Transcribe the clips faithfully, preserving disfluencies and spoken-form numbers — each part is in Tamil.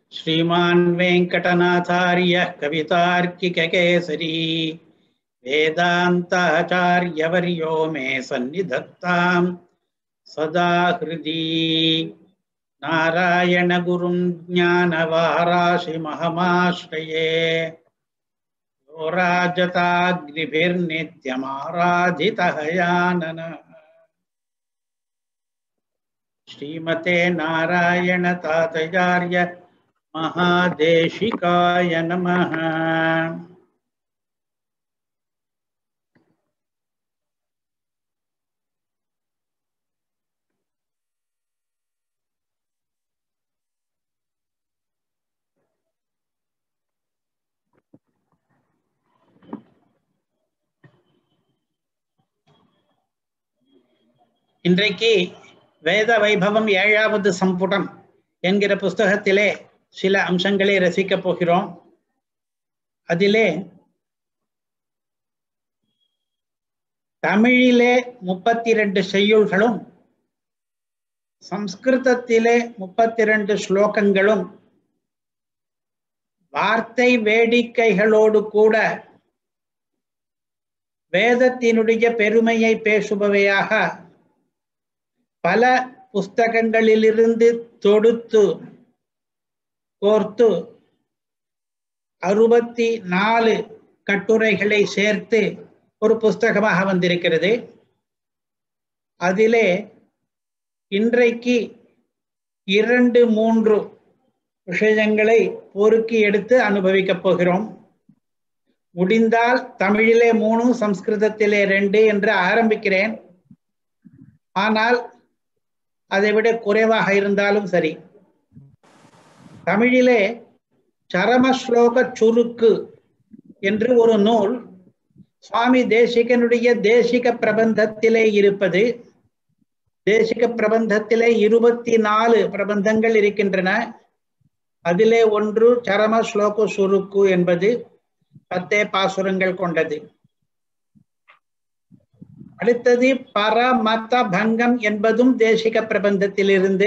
श्रीमान् वेंकटनाथार्य कवितार्किककेसरी वेदान्ताचार्यवर्यो मे सन्निधत्तां सदा हृदि नारायण गुरुं ज्ञानवाराशिमहमाश्रये योराजताग्निभिर्नित्यमाराधितहयाननः श्रीमते नारायण तातयार्य महादेशिकाय नमः। இன்றைக்கு வேத வைபவம் ஏழாவது சம்புடம் என்கிற புஸ்தகத்திலே சில அம்சங்களை ரசிக்கப் போகிறோம். அதிலே தமிழிலே முப்பத்தி இரண்டு செய்யுள்களும் சம்ஸ்கிருதத்திலே முப்பத்தி இரண்டு ஸ்லோகங்களும் வார்த்தை வேடிக்கைகளோடு கூட வேதத்தினுடைய பெருமையை பேசுபவையாக பல புஸ்தகங்களிலிருந்து தொடுத்து கோர்த்து அறுபத்தி நாலு கட்டுரைகளை சேர்த்து ஒரு புஸ்தகமாக வந்திருக்கிறது. அதிலே இன்றைக்கு இரண்டு மூன்று விஷயங்களை பொறுக்கி எடுத்து அனுபவிக்கப் போகிறோம். முடிந்தால் தமிழிலே மூணு, சம்ஸ்கிருதத்திலே ரெண்டு என்று ஆரம்பிக்கிறேன். ஆனால் அதை விட குறைவாக இருந்தாலும் சரி. தமிழிலே சரமஸ்லோக சுருக்கு என்று ஒரு நூல் சுவாமி தேசிகனுடைய தேசிக பிரபந்தத்திலே இருப்பது. தேசிக பிரபந்தத்திலே இருபத்தி நாலு பிரபந்தங்கள் இருக்கின்றன. அதிலே ஒன்று சரமஸ்லோக சுருக்கு என்பது பத்தே பாசுரங்கள் கொண்டது. அடுத்தது பரமத பங்கம் என்பதும் தேசிக பிரபந்தத்திலிருந்து.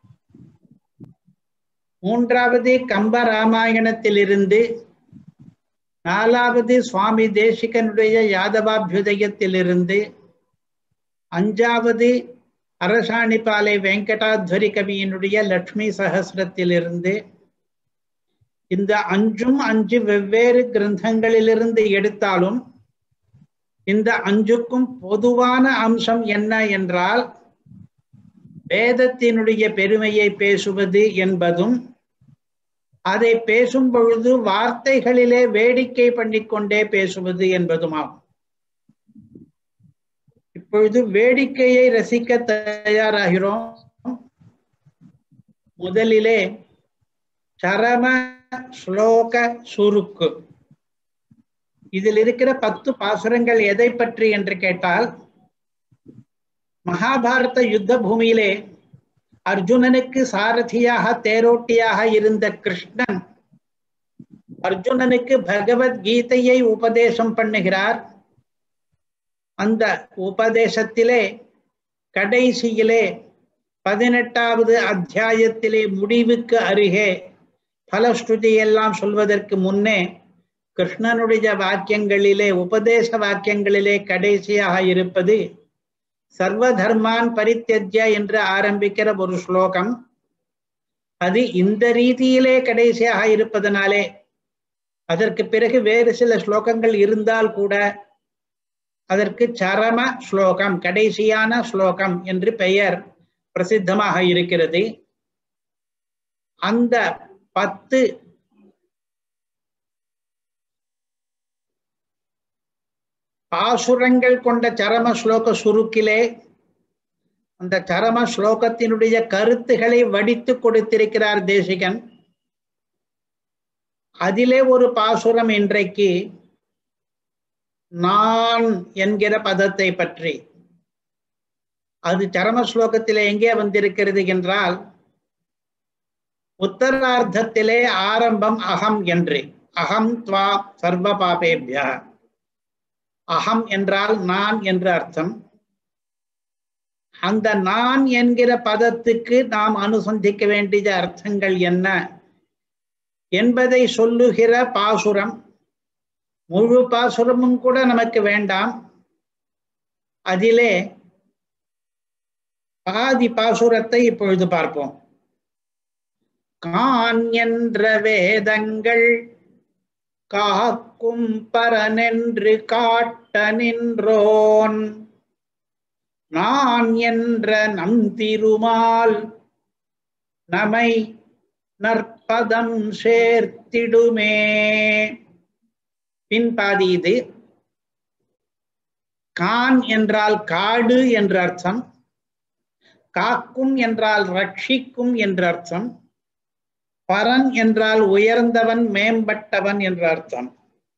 மூன்றாவது கம்ப ராமாயணத்திலிருந்து. நாலாவது சுவாமி தேசிகனுடைய யாதவாபியுதயத்திலிருந்து. அஞ்சாவது அரசாணிபாலை வெங்கடாத்வரி கவியினுடைய லட்சுமி சகஸ்ரத்திலிருந்து. இந்த அஞ்சும் அஞ்சு வெவ்வேறு கிரந்தங்களிலிருந்து எடுத்தாலும் இந்த அஞ்சுக்கும் பொதுவான அம்சம் என்ன என்றால் வேதத்தினுடைய பெருமையை பேசுவது என்பதும் அதை பேசும் பொழுது வார்த்தைகளிலே வேடிக்கை பண்ணிக்கொண்டே பேசுவது என்பதுமாகும். இப்பொழுது வேடிக்கையை ரசிக்க தயாராகிறோம். முதலிலே சரம ஸ்லோக சுருக்கு. இதில் இருக்கிற பத்து பாசுரங்கள் எதை பற்றி என்று கேட்டால், மகாபாரத யுத்த பூமியிலே அர்ஜுனனுக்கு சாரதியாக தேரோட்டியாக இருந்த கிருஷ்ணன் அர்ஜுனனுக்கு பகவத்கீதையை உபதேசம் பண்ணுகிறார். அந்த உபதேசத்திலே கடைசியிலே பதினெட்டாவது அத்தியாயத்திலே முடிவுக்கு அருகே பலஸ்ருதி எல்லாம் சொல்வதற்கு முன்னே கிருஷ்ணனுடைய வாக்கியங்களிலே உபதேச வாக்கியங்களிலே கடைசியாக இருப்பது சர்வ தர்மான் பரித்யஜ்ய என்று ஆரம்பிக்கிற ஒரு ஸ்லோகம். அது இந்த ரீதியிலே கடைசியாக இருப்பதனாலே அதற்கு பிறகு வேறு சில ஸ்லோகங்கள் இருந்தால் கூட அதற்கு சரம ஸ்லோகம், கடைசியான ஸ்லோகம் என்று பெயர் பிரசித்தமாக இருக்கிறது. அந்த பத்து பாசுரங்கள் கொண்ட சரம ஸ்லோக சுருக்கிலே அந்த சரம ஸ்லோகத்தினுடைய கருத்துக்களை வடித்து கொடுத்திருக்கிறார் தேசிகன். அதிலே ஒரு பாசுரம் இன்றைக்கு நான் என்கிற பதத்தை பற்றி. அது சரம ஸ்லோகத்திலே எங்கே வந்திருக்கிறது என்றால் உத்தரார்த்தத்திலே ஆரம்பம் அகம் என்று. அகம் த்வா சர்வ பாபேப்யா. அகம் என்றால் நான் என்று அர்த்தம். அந்த நான் என்கிற பதத்துக்கு நாம் அனுசந்திக்க வேண்டிய அர்த்தங்கள் என்ன என்பதை சொல்லுகிற பாசுரம். முழு பாசுரமும் கூட நமக்கு வேண்டாம். அதிலே பாதி பாசுரத்தை இப்பொழுது பார்ப்போம். கான் என்ற வேதங்கள் காக்கும் பரனென்று காட்ட நின்றோன் நான் என்ற நம் திருமால் நமை நற்பதம் சேர்த்திடுமே. பின்பாதி இது. கான் என்றால் காடு என்ற அர்த்தம், காக்கும் என்றால் ரட்சிக்கும் என்ற அர்த்தம், பரன் என்றால் உயர்ந்தவன் மேம்பட்டவன் என்ற அர்த்தம்.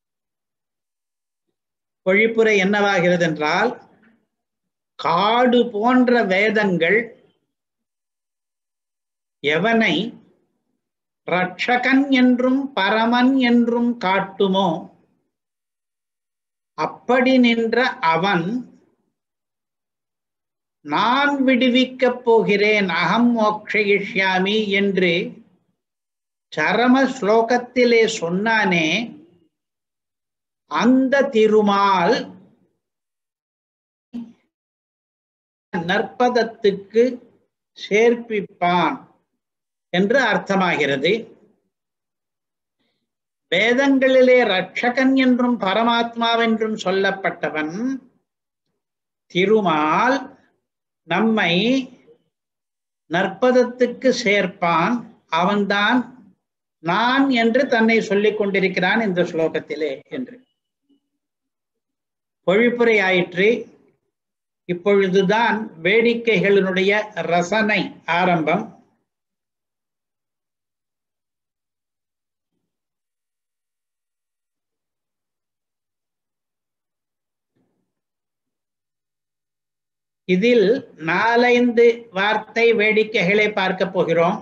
பொழிப்புரை என்னவாகிறது என்றால், காடு போன்ற வேதங்கள் எவனை ரட்சகன் என்றும் பரமன் என்றும் காட்டுமோ அப்படி நின்ற அவன் நான் விடுவிக்கப் போகிறேன் அகம் மோக்ஷயிஷ்யாமி என்று சரம ஸ்லோகத்திலே சொன்னானே, அந்த திருமால் நற்பதத்துக்கு சேர்ப்பிப்பான் என்று அர்த்தமாகிறது. வேதங்களிலே ரட்சகன் என்றும் பரமாத்மாவென்றும் சொல்லப்பட்டவன் திருமால் நம்மை நற்பதத்துக்கு சேர்ப்பான். அவன்தான் நான் என்று தன்னை சொல்லிக் கொண்டிருக்கிறான் இந்த ஸ்லோகத்திலே என்று பொழிப்புரை ஆயிற்று. இப்பொழுதுதான் வேடிக்கைகளினுடைய ரசனை ஆரம்பம். இதில் நாலைந்து வார்த்தை வேடிக்கைகளை பார்க்க போகிறோம்.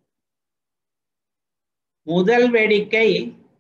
முதல் வேடிக்கை,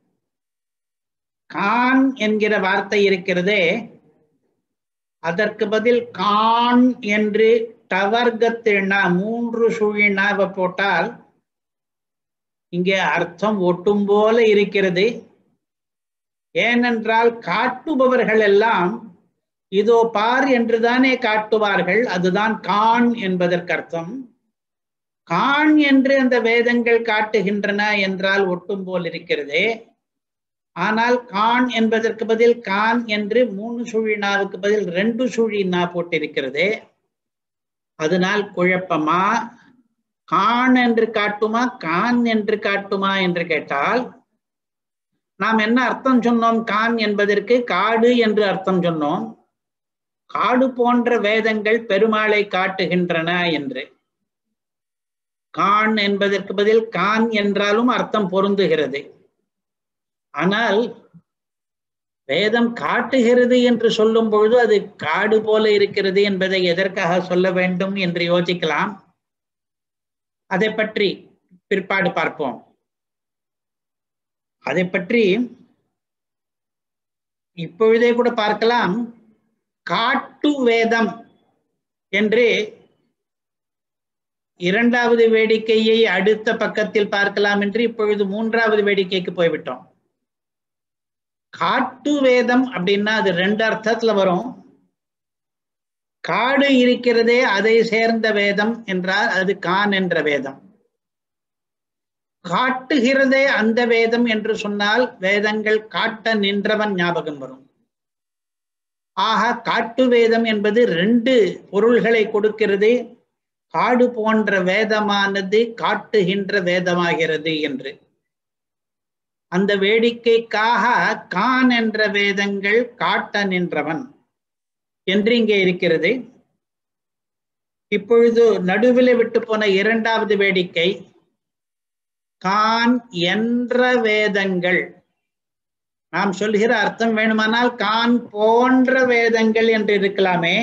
கான் என்கிற வார்த்தை இருக்கிறதே, அதற்கு பதில் கான் என்று டவர்கத்தினா மூன்று சுழினாவை போட்டால் இங்கே அர்த்தம் ஒட்டும் போல இருக்கிறது. ஏனென்றால் காட்டுபவர்கள் எல்லாம் இதோ பார் என்றுதானே காட்டுவார்கள். அதுதான் கான் என்பதற்கு அர்த்தம். கான் என்று அந்த வேதங்கள் காட்டுகின்றன என்றால் ஒட்டும் போல் இருக்கிறதே. ஆனால் கான் என்பதற்கு பதில் கான் என்று மூணு சுழினாவுக்கு பதில் ரெண்டு சுழினா போட்டிருக்கிறதே. அதனால் குழப்பமா? கான் என்று காட்டுமா கான் என்று காட்டுமா என்று கேட்டால் நாம் என்ன அர்த்தம் சொன்னோம்? கான் என்பதற்கு காடு என்று அர்த்தம் சொன்னோம். காடு போன்ற வேதங்கள் பெருமாளை காட்டுகின்றன என்று. கான் என்பதற்கு பதில் கான் என்றாலும் அர்த்தம் பொருந்துகிறது. ஆனால் வேதம் காட்டுகிறது என்று சொல்லும் பொழுது அது காடு போல இருக்கிறது என்பதை எதற்காக சொல்ல வேண்டும் என்று யோசிக்கலாம். அதை பற்றி பிற்பாடு பார்ப்போம். அதை பற்றி இப்பொழுதே கூட பார்க்கலாம். காட்டு வேதம் என்று இரண்டாவது வேடிக்கையை அடுத்த பக்கத்தில் பார்க்கலாம் என்று இப்பொழுது மூன்றாவது வேடிக்கைக்கு போய்விட்டோம். காட்டு வேதம் அப்படின்னா அது ரெண்டு அர்த்தத்துல வரும். காடு இருக்கிறதே அதை சேர்ந்த வேதம் என்றால் அது கான் என்ற வேதம். காட்டுகிறதே அந்த வேதம் என்று சொன்னால் வேதங்கள் காட்ட நின்றவன் ஞாபகம் வரும். ஆக காட்டு வேதம் என்பது ரெண்டு பொருள்களை கொடுக்கிறது. காடு போன்ற வேதமானது காட்டுகின்ற வேதமாகிறது என்று. அந்த வேடிக்கைக்காக கான் என்ற வேதங்கள் காட்ட நின்றவன் என்று இங்கே இருக்கிறது. இப்பொழுது நடுவில் விட்டு போன இரண்டாவது வேடிக்கை, கான் என்ற வேதங்கள். நாம் சொல்கிற அர்த்தம் வேணுமானால் கான் போன்ற வேதங்கள் என்று இருக்கலாமே.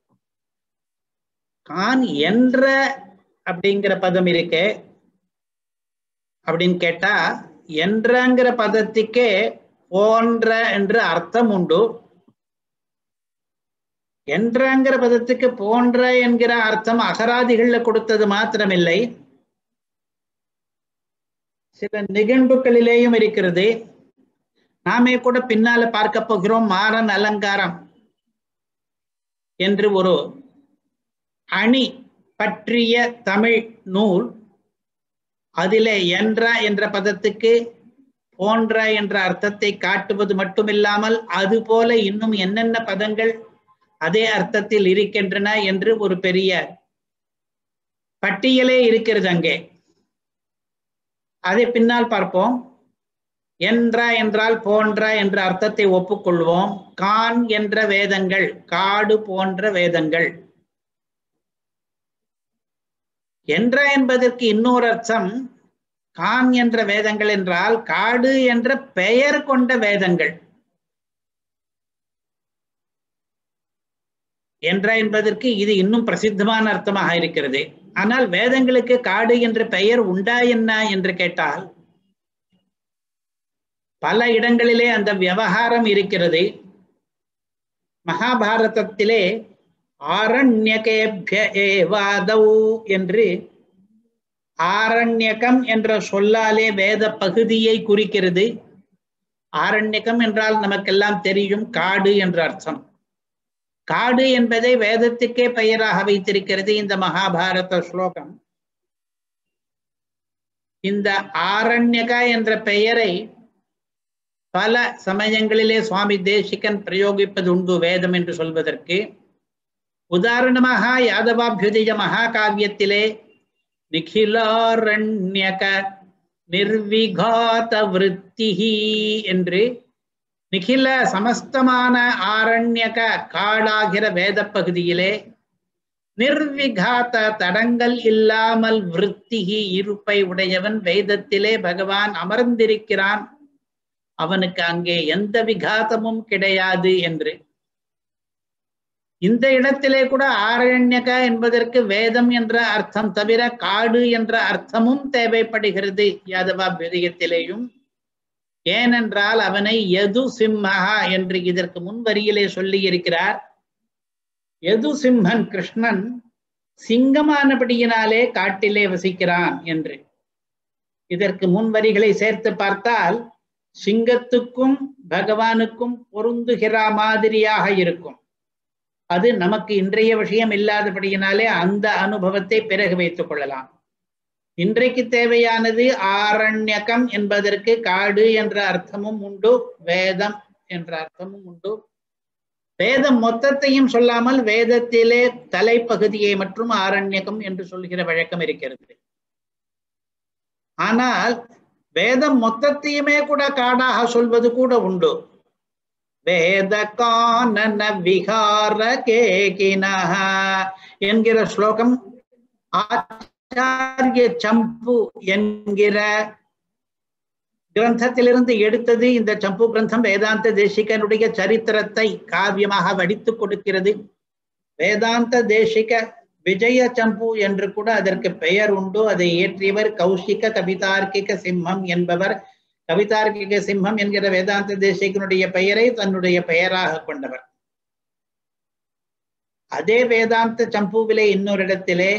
கான் என்ற அப்படிங்கிற பதம் இருக்கே அப்படின்னு கேட்டா, என்றங்கிற பதத்துக்கே போன்ற என்று அர்த்தம் உண்டு. என்றங்கிற பதத்துக்கு போன்ற என்கிற அர்த்தம் அகராதிகள்ல கொடுத்தது மாத்திரமில்லை, சில நிகழ்வுகளிலேயும் இருக்கிறது. நாமே கூட பின்னால பார்க்க போகிறோம். மாறன் அலங்காரம் என்று ஒரு அணி பற்றிய தமிழ் நூல். அதிலே என்ற என்ற பதத்துக்கு போன்ற என்ற அர்த்தத்தை காட்டுவது மட்டுமில்லாமல் அதுபோல இன்னும் என்னென்ன பதங்கள் அதே அர்த்தத்தில் இருக்கின்றன என்று ஒரு பெரிய பட்டியலே இருக்கிறது அங்கே. அதை பின்னால் பார்ப்போம். என்ற என்றால் போன்ற என்ற அர்த்தத்தை ஒப்புக்கொள்வோம். கான் என்ற வேதங்கள், காடு போன்ற வேதங்கள். என்ற என்பதற்கு இன்னொரு அர்த்தம், கான் என்ற வேதங்கள் என்றால் காடு என்ற பெயர் கொண்ட வேதங்கள். என்ற என்பதற்கு இது இன்னும் பிரசித்தமான அர்த்தமாக இருக்கிறது. ஆனால் வேதங்களுக்கு காடு என்ற பெயர் உண்டா என்ன என்று கேட்டால் பல இடங்களிலே அந்த விவகாரம் இருக்கிறது. மகாபாரதத்திலே ஆரண்யகேப்ய ஏவாதௌ என்று ஆரண்யகம் என்ற சொல்லாலே வேத பகுதியை குறிக்கிறது. ஆரண்யகம் என்றால் நமக்கெல்லாம் தெரியும், காடு என்ற அர்த்தம். காடு என்பதை வேதத்துக்கே பெயராக வைத்திருக்கிறது இந்த மகாபாரத ஸ்லோகம். இந்த ஆரண்யக என்ற பெயரை பல சமயங்களிலே சுவாமி தேசிகன் பிரயோகிப்பது உண்டு வேதம் என்று சொல்வதற்கு. உதாரணமாக யாதவாபியுதய மகாகாவியத்திலே நிகிலாரண்யக நிர்விகாத விருத்திஹி என்று நிகில சமஸ்தமான ஆரண்யக காடாகிற வேத பகுதியிலே நிர்விகாத தடங்கள் இல்லாமல் விருத்திஹி இருப்பை உடையவன் வேதத்திலே பகவான் அமர்ந்திருக்கிறான், அவனுக்கு அங்கே எந்த விகாதமும் கிடையாது என்று. இந்த இடத்திலே கூட ஆரண்யக என்பதற்கு வேதம் என்ற அர்த்தம் தவிர காடு என்ற அர்த்தமும் தேவைப்படுகிறது யாதவாபியுதயத்திலேயும். ஏனென்றால் அவனை யது சிம்மஹா என்று இதற்கு முன் வரியிலே சொல்லி இருக்கிறார். யது சிம்மன் கிருஷ்ணன் சிங்கமானபடியினாலே காட்டிலே வசிக்கிறான் என்று. இதற்கு முன் வரிகளை சேர்த்து பார்த்தால் சிங்கத்துக்கும் பகவானுக்கும் பொருந்துகிற மாதிரியாக இருக்கும். அது நமக்கு இன்றைய விஷயம் இல்லாதபடியினாலே அந்த அனுபவத்தை பிறகு வைத்துக் கொள்ளலாம். இன்றைக்கு தேவையானது ஆரண்யகம் என்பதற்கு காடு என்ற அர்த்தமும் உண்டு, வேதம் என்ற அர்த்தமும் உண்டு. வேதம் மொத்தத்தையும் சொல்லாமல் வேதத்திலே தலைப்பகுதியை மற்றும் ஆரண்யகம் என்று சொல்கிற வழக்கம் இருக்கிறது. ஆனால் வேதம் மொத்தத்தையுமே கூட காடாக சொல்வது கூட உண்டு. வேத கானன விகார கேகினஹ என்கிற ஸ்லோகம் ஆச்சாரிய சம்பு என்கிற கிரந்தத்திலிருந்து எடுத்தது. இந்த சம்பு கிரந்தம் வேதாந்த தேசிகனுடைய சரித்திரத்தை காவியமாக வடித்து கொடுக்கிறது. வேதாந்த தேசிக விஜய சம்பு என்று கூட அதற்கு பெயர் உண்டு. அதை இயற்றியவர் கௌஷிக கவிதார்க்கிக சிம்மம் என்பவர். கவிதார்க்கிக சிம்மம் என்கிற வேதாந்த தேசிகனுடைய பெயரை தன்னுடைய பெயராக கொண்டவர். அதே வேதாந்த சம்புவிலே இன்னொரு இடத்திலே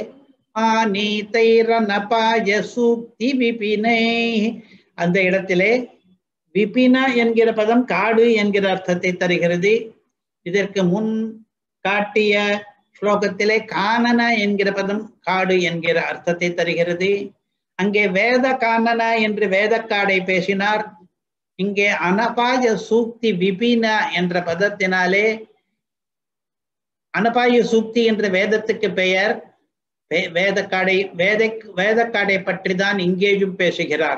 ஆனீதைரனபாய சூக்தி விபினை, அந்த இடத்திலே விபின என்கிற பதம் காடு என்கிற அர்த்தத்தை தருகிறது. இதற்கு முன் காட்டிய ஸ்லோகத்திலே கானன என்கிற பதம் காடு என்கிற அர்த்தத்தை தருகிறது. அங்கே வேத கானன என்று வேதக்காடை பேசினார். இங்கே அனபாய சூக்தி விபின என்ற பதத்தினாலே அனபாய சூக்தி என்ற வேதத்துக்கு பெயர். வேதக்காடை வேத வேதக்காடை பற்றி தான் இங்கேயும் பேசுகிறார்.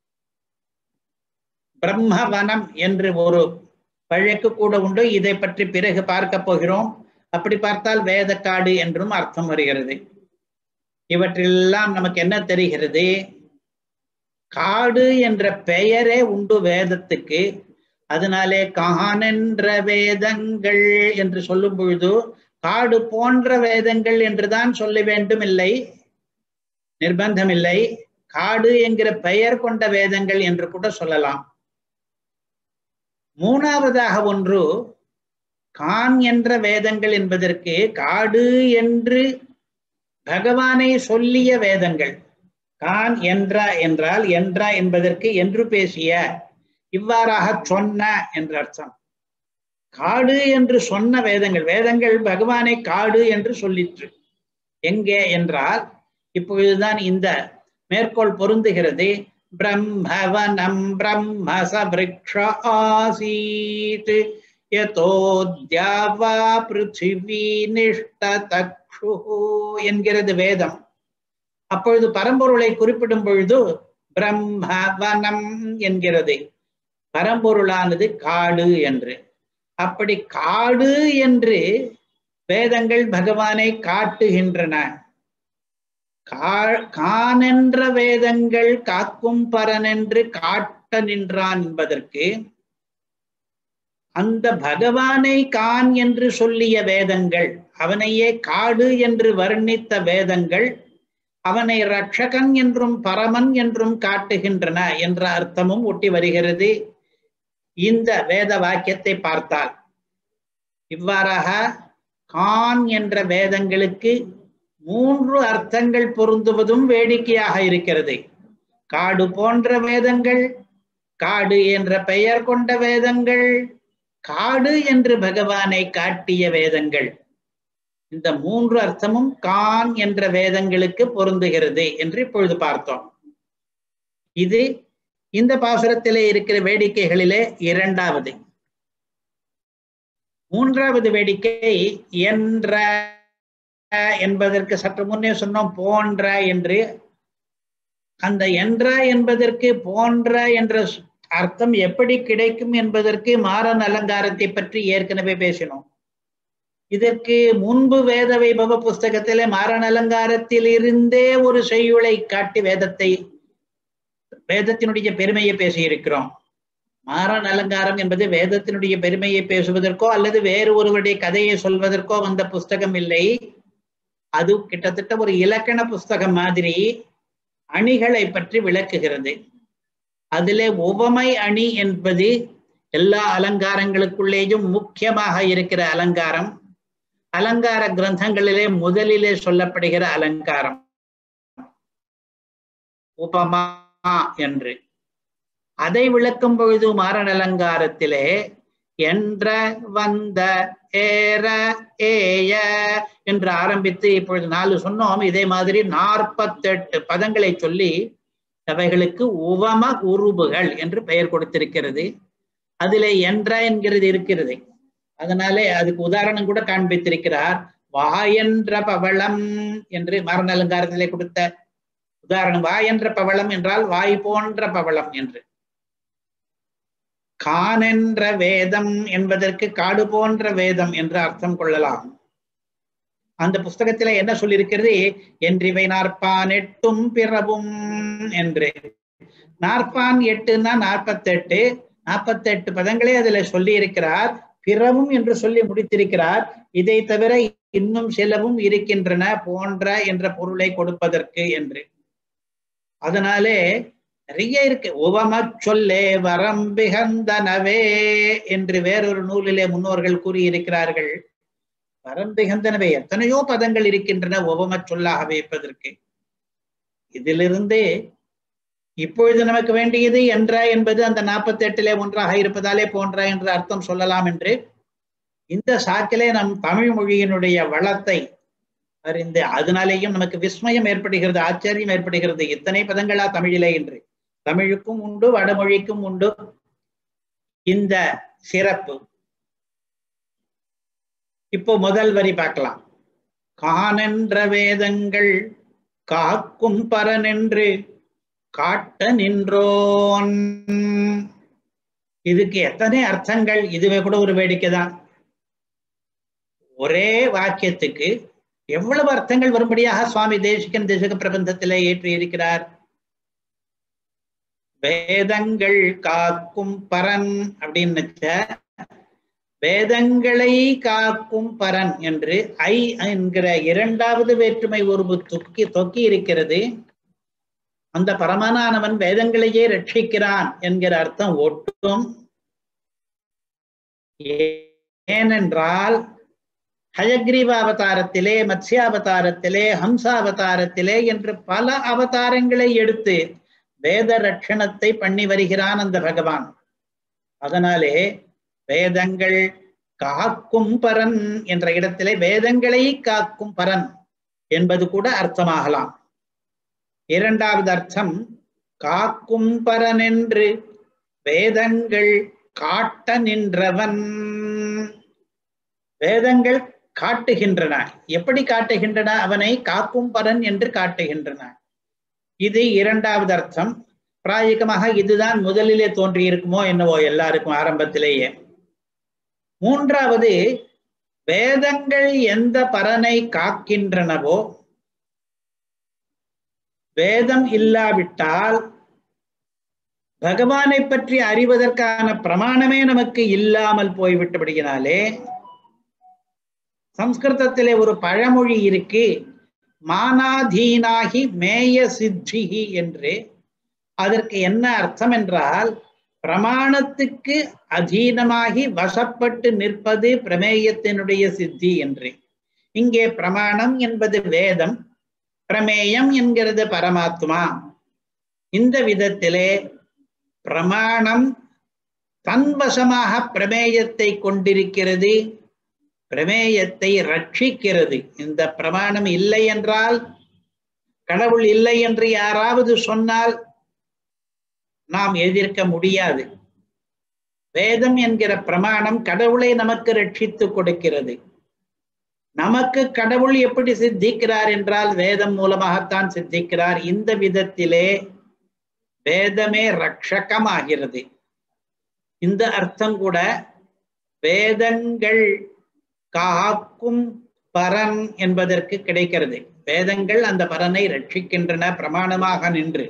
பிரம்மவனம் என்று ஒரு வழக்கு கூட உண்டு. இதை பற்றி பிறகு பார்க்க போகிறோம். அப்படி பார்த்தால் வேதக்காடு என்றும் அர்த்தம் வருகிறது. இவற்றெல்லாம் நமக்கு என்ன தெரிகிறது? காடு என்ற பெயரே உண்டு வேதத்துக்கு. அதனாலே கானென்ற வேதங்கள் என்று சொல்லும் பொழுது காடு போன்ற வேதங்கள் என்றுதான் சொல்ல வேண்டும், இல்லை, நிர்பந்தம் இல்லை. காடு என்கிற பெயர் கொண்ட வேதங்கள் என்று கூட சொல்லலாம். மூணாவதாக ஒன்று, கான் என்ற வேதங்கள் என்பதற்கு காடு என்று பகவானை சொல்லிய வேதங்கள். கான் என்ற என்றால் என்ற என்பதற்கு என்று பேசிய, இவ்வாறாக சொன்ன என்ற அர்த்தம். காடு என்று சொன்ன வேதங்கள், வேதங்கள் பகவானை காடு என்று சொல்லிற்று. எங்கே என்றால் இப்பொழுதுதான் இந்த மேற்கோள் பொருந்துகிறது. பிரம்மவனம் பிரம்மச விருக்ஷ ஆசீத் யதோத்யாவா பிருத்திவி நிஷ்டதக்ஷு என்கிறது வேதம். அப்பொழுது பரம்பொருளை குறிப்பிடும் பொழுது பிரம்மவனம் என்கிறது. பரம்பொருளானது காடு என்று. அப்படி காடு என்று வேதங்கள் பகவானை காட்டுகின்றன. கானென்ற வேதங்கள் காக்கும் பரன் என்று காட்ட நின்றான் என்பதற்கு, அந்த பகவானை கான் என்று சொல்லிய வேதங்கள், அவனையே காடு என்று வர்ணித்த வேதங்கள் அவனை ரட்சகன் என்றும் பரமன் என்றும் காட்டுகின்றன என்ற அர்த்தமும் ஒட்டி வருகிறது இந்த வேத வாக்கியத்தை பார்த்தால். இவ்வாறாக கான் என்ற வேதங்களுக்கு மூன்று அர்த்தங்கள் பொருந்துவதும் வேடிக்கையாக இருக்கிறது. காடு போன்ற வேதங்கள், காடு என்ற பெயர் கொண்ட வேதங்கள், காடு என்று பகவானை காட்டிய வேதங்கள், இந்த மூன்று அர்த்தமும் கான் என்ற வேதங்களுக்கு பொருந்துகிறது என்று இப்பொழுது பார்த்தோம். இது இந்த பாசுரத்திலே இருக்கிற வேடிக்கைகளிலே இரண்டாவது. மூன்றாவது வேடிக்கை என்ற என்பதற்கு சற்று முன்னே சொன்னோம் போன்ற என்று. அந்த என்ற என்பதற்கு போன்ற என்ற அர்த்தம் எப்படி கிடைக்கும் என்பதற்கு மாறன் அலங்காரத்தை பற்றி ஏற்கனவே பேசினோம். இதற்கு முன்பு வேத வைபவ புஸ்தகத்திலே மாறன் அலங்காரத்தில் இருந்தே ஒரு செய்யுளை காட்டி வேதத்தை வேதத்தினுடைய பெருமையை பேசியிருக்கிறோம். மாறன் அலங்காரம் என்பது வேதத்தினுடைய பெருமையை பேசுவதற்கோ அல்லது வேறு ஒருவருடைய கதையை சொல்வதற்கோ வந்த புஸ்தகம் இல்லை. அது கிட்டத்தட்ட ஒரு இலக்கண புஸ்தகம் மாதிரி அணிகளை பற்றி விளக்குகிறது. அதிலே உவமை அணி என்பது எல்லா அலங்காரங்களுக்குள்ளேயும் முக்கியமாக இருக்கிற அலங்காரம். அலங்கார கிரந்தங்களிலே முதலிலே சொல்லப்படுகிற அலங்காரம் உபமா என்று. அதை விளக்கும் பொழுது மாறன் அலங்காரத்திலே என்ற வந்த ஏற ஏய என்று ஆரம்பித்து இப்பொழுது நாலு சொன்னோம். இதே மாதிரி நாற்பத்தெட்டு பதங்களை சொல்லி அவைகளுக்கு உவம உருபுகள் என்று பெயர் கொடுத்திருக்கிறது. அதிலே என்ற என்கிறது இருக்கிறது. அதனாலே அதுக்கு உதாரணம் கூட காண்பித்திருக்கிறார். வாயென்ற பவளம் என்று மாறன் அலங்காரத்திலே கொடுத்த உதாரணம். வாயென்ற பவளம் என்றால் வாய் போன்ற பவளம் என்று. கானென்ற வேதம் என்பதற்கு காடு போன்ற வேதம் என்று அர்த்தம் கொள்ளலாம். அந்த புஸ்தகத்தில என்ன சொல்லியிருக்கிறது? என்றிவை நாற்பான் எட்டும் பிறவும் என்று. நாற்பான் எட்டுன்னா நாற்பத்தெட்டு, நாற்பத்தெட்டு பதங்களே அதுல சொல்லி இருக்கிறார். பிறவும் என்று சொல்லி முடித்திருக்கிறார். இதை தவிர இன்னும் சிலவும் இருக்கின்றன போன்ற என்ற பொருளை கொடுப்பதற்கு என்று. அதனாலே நிறைய இருக்கு. உவம சொல்லே வரம்பிகந்தனவே என்று வேறொரு நூலிலே முன்னோர்கள் கூறியிருக்கிறார்கள். வரம்பிகந்தனவே எத்தனையோ பதங்கள் இருக்கின்றன உவம சொல்லாக வைப்பதற்கு. இதிலிருந்து இப்பொழுது நமக்கு வேண்டியது என்ற என்பது அந்த நாற்பத்தி எட்டிலே ஒன்றாக இருப்பதாலே போன்ற என்று அர்த்தம் சொல்லலாம் என்று இந்த சாக்கிலே நம் தமிழ் மொழியினுடைய வளத்தை அறிந்து அதனாலேயும் நமக்கு விஸ்மயம் ஏற்படுகிறது, ஆச்சரியம் ஏற்படுகிறது. இத்தனை பதங்களா தமிழிலே என்று. தமிழுக்கும் உண்டு, வடமொழிக்கும் உண்டு இந்த சிறப்பு. இப்போ முதல் வரி பார்க்கலாம். கானென்ற வேதங்கள் காக்கும் பரனென்று காட்ட நின்றோன். இதுக்கு எத்தனை அர்த்தங்கள்! இதுவே கூட ஒரு வேடிக்கை தான். ஒரே வாக்கியத்துக்கு எவ்வளவு அர்த்தங்கள் வரும்படியாக சுவாமி தேசிகன் தேசிக பிரபந்தத்திலே ஏற்றி இருக்கிறார். வேதங்கள் காக்கும் பரன் அப்படின்னு வேதங்களை காக்கும் பரன் என்று ஐ என்கிற இரண்டாவது வேற்றுமை உருவு தொக்கி தொக்கி இருக்கிறது. அந்த பரமனானவன் வேதங்களையே ரட்சிக்கிறான் என்கிற அர்த்தம் ஒட்டும். ஏனென்றால் ஹயக்ரீவ அவதாரத்திலே, மத்ஸ்யாவதாரத்திலே, ஹம்சாவதாரத்திலே என்று பல அவதாரங்களை எடுத்து வேத ரட்சணத்தை பண்ணி வருகிறான் அந்த பகவான். அதனாலே வேதங்கள் காக்கும் பரன் என்ற இடத்திலே வேதங்களை காக்கும் பரன் என்பது கூட அர்த்தமாகலாம். இரண்டாவது அர்த்தம், காக்கும் பரன் என்று வேதங்கள் காட்ட நின்றவன். வேதங்கள் காட்டுகின்றன. எப்படி காட்டுகின்றன? அவனை காக்கும் பரன் என்று காட்டுகின்றன. இது இரண்டாவது அர்த்தம். பிராயகமாக இதுதான் முதலிலே தோன்றி இருக்குமோ என்னவோ எல்லாருக்கும் ஆரம்பத்திலேயே. மூன்றாவது, வேதங்கள் எந்த பரனை காக்கின்றனவோ, வேதம் இல்லாவிட்டால் பகவானை பற்றி அறிவதற்கான பிரமாணமே நமக்கு இல்லாமல் போய்விட்டபடியினாலே, சம்ஸ்கிருதத்திலே ஒரு பழமொழி இருக்கு, மானாதீனாகி மேய சித்திகி என்று. அதற்கு என்ன அர்த்தம் என்றால், பிரமாணத்துக்கு அதீனமாகி வசப்பட்டு நிற்பது பிரமேயத்தினுடைய சித்தி என்று. இங்கே பிரமாணம் என்பது வேதம், பிரமேயம் என்கிறது பரமாத்மா. இந்த விதத்திலே பிரமாணம் தன்வசமாக பிரமேயத்தை கொண்டிருக்கிறது, பிரமேயத்தை ரட்சிக்கிறது. இந்த பிரமாணம் இல்லை என்றால், கடவுள் இல்லை என்று யாராவது சொன்னால் நாம் எதிர்க்க முடியாது. வேதம் என்கிற பிரமாணம் கடவுளை நமக்கு ரட்சித்து கொடுக்கிறது. நமக்கு கடவுள் எப்படி சித்திக்கிறார் என்றால் வேதம் மூலமாகத்தான் சித்திக்கிறார். இந்த விதத்திலே வேதமே ரட்சகமாகிறது. இந்த அர்த்தம் கூட வேதங்கள் காக்கும் பரன் என்பதற்கு கிடைக்கிறது. வேதங்கள் அந்த பரனை ரட்சிக்கின்றன பிரமாணமாக நின்று.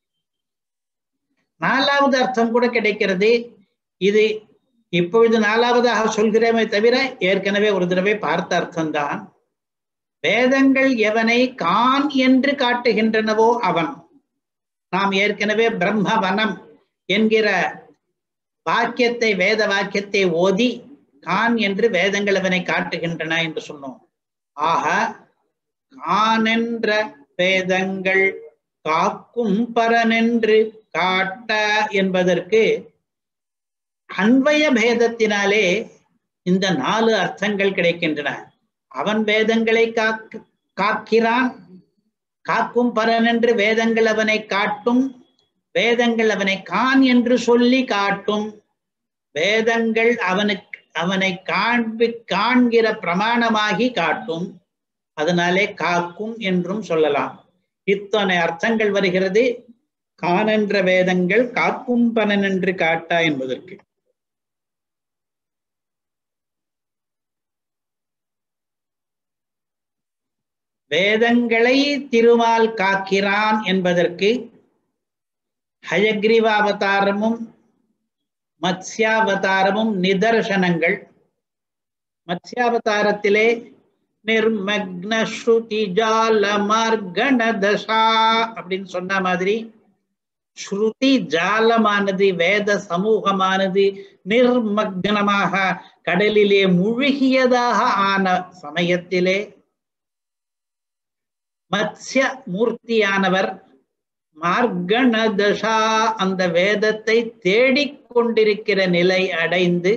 நாலாவது அர்த்தம் கூட கிடைக்கிறது. இது இப்பொழுது நாலாவதாக சொல்கிறேமே தவிர ஏற்கனவே ஒரு தடவை பார்த்த அர்த்தம்தான். வேதங்கள் எவனை கான் என்று காட்டுகின்றனவோ அவன். நாம் ஏற்கனவே பிரம்மவனம் என்கிற வாக்கியத்தை, வேத வாக்கியத்தை ஓதி கான் என்று வேதங்கள் அவனை காட்டுகின்றன என்று சொன்னோம். ஆக கான் என்ற வேதங்கள் காக்கும் பரனென்று காட்ட என்பதற்கு அன்வய பேதத்தினாலே இந்த நாலு அர்த்தங்கள் கிடைக்கின்றன. அவன் வேதங்களை காக்கு காக்கிறான், காக்கும் பரன் என்று வேதங்கள் அவனை காட்டும், வேதங்கள் அவனை கான் என்று சொல்லி காட்டும், வேதங்கள் அவனுக்கு அவனை காண்பி காண்கிற பிரமாணமாகி காட்டும். அதனாலே காக்கும் என்றும் சொல்லலாம். இத்தனை அர்த்தங்கள் வருகிறது கான் என்ற வேதங்கள் காக்கும் பரன் என்று காட்டா என்பதற்கு. வேதங்களை திருமால் காக்கிறான் என்பதற்கு ஹயக்ரீவாவதாரமும் மத்ஸ்யாவதாரமும் நிதர்சனங்கள். மத்ஸ்யாவதாரத்திலே நிர்மக்ன ஸ்ருதி ஜால மார்கண தசா அப்படின்னு சொன்ன மாதிரி ஸ்ருதி ஜாலமானது, வேத சமூகமானது நிர்மக்னமாக கடலிலே முழுகியதாக ஆன சமயத்திலே மத்ஸ்ய மூர்த்தியானவர் மார்கண தசா அந்த வேதத்தை தேடிக்கொண்டிருக்கிற நிலை அடைந்து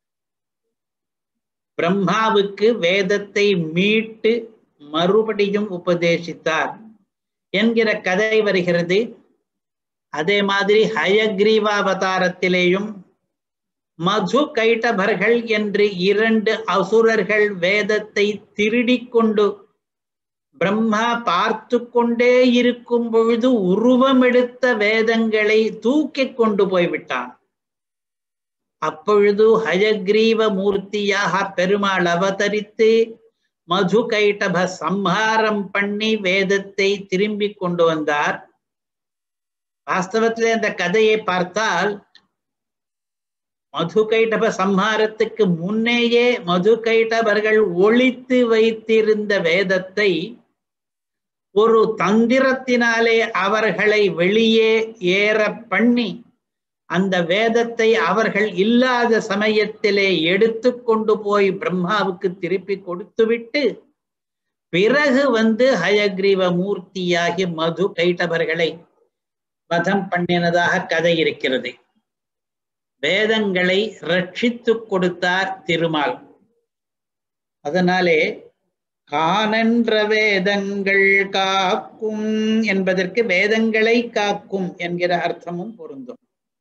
பிரம்மாவுக்கு வேதத்தை மீட்டு மறுபடியும் உபதேசித்தார் என்கிற கதை வருகிறது. அதே மாதிரி ஹயக்ரீவாவதாரத்திலேயும் மது கைட்டபர்கள் என்று இரண்டு அசுரர்கள் வேதத்தை திருடிக்கொண்டு பிரம்மா பார்த்து கொண்டே இருக்கும் பொழுது உருவமெடுத்த வேதங்களை தூக்கி கொண்டு போய்விட்டான். அப்பொழுது ஹயக்ரீவ மூர்த்தியாக பெருமாள் அவதரித்து மது கைட்டப சம்ஹாரம் பண்ணி வேதத்தை திரும்பி கொண்டு வந்தார். வாஸ்தவத்திலே அந்த கதையை பார்த்தால் மது கைட்டப சம்ஹாரத்துக்கு முன்னேயே மது கைட்டபர்கள் ஒளித்து வைத்திருந்த வேதத்தை ஒரு தந்திரத்தினாலே அவர்களை வெளியே ஏற பண்ணி அந்த வேதத்தை அவர்கள் இல்லாத சமயத்திலே எடுத்து கொண்டு போய் பிரம்மாவுக்கு திருப்பி கொடுத்துவிட்டு பிறகு வந்து ஹயக்ரீவ மூர்த்தியாகி மது கைட்டவர்களை வதம் பண்ணினதாக கதை இருக்கிறது. வேதங்களை ரட்சித்து கொடுத்தார் திருமால். அதனாலே காணென்ற வேதங்கள் காக்கும் என்பதற்கு வேதங்களை காக்கும் என்கிற அர்த்தமும் பொருந்தும்.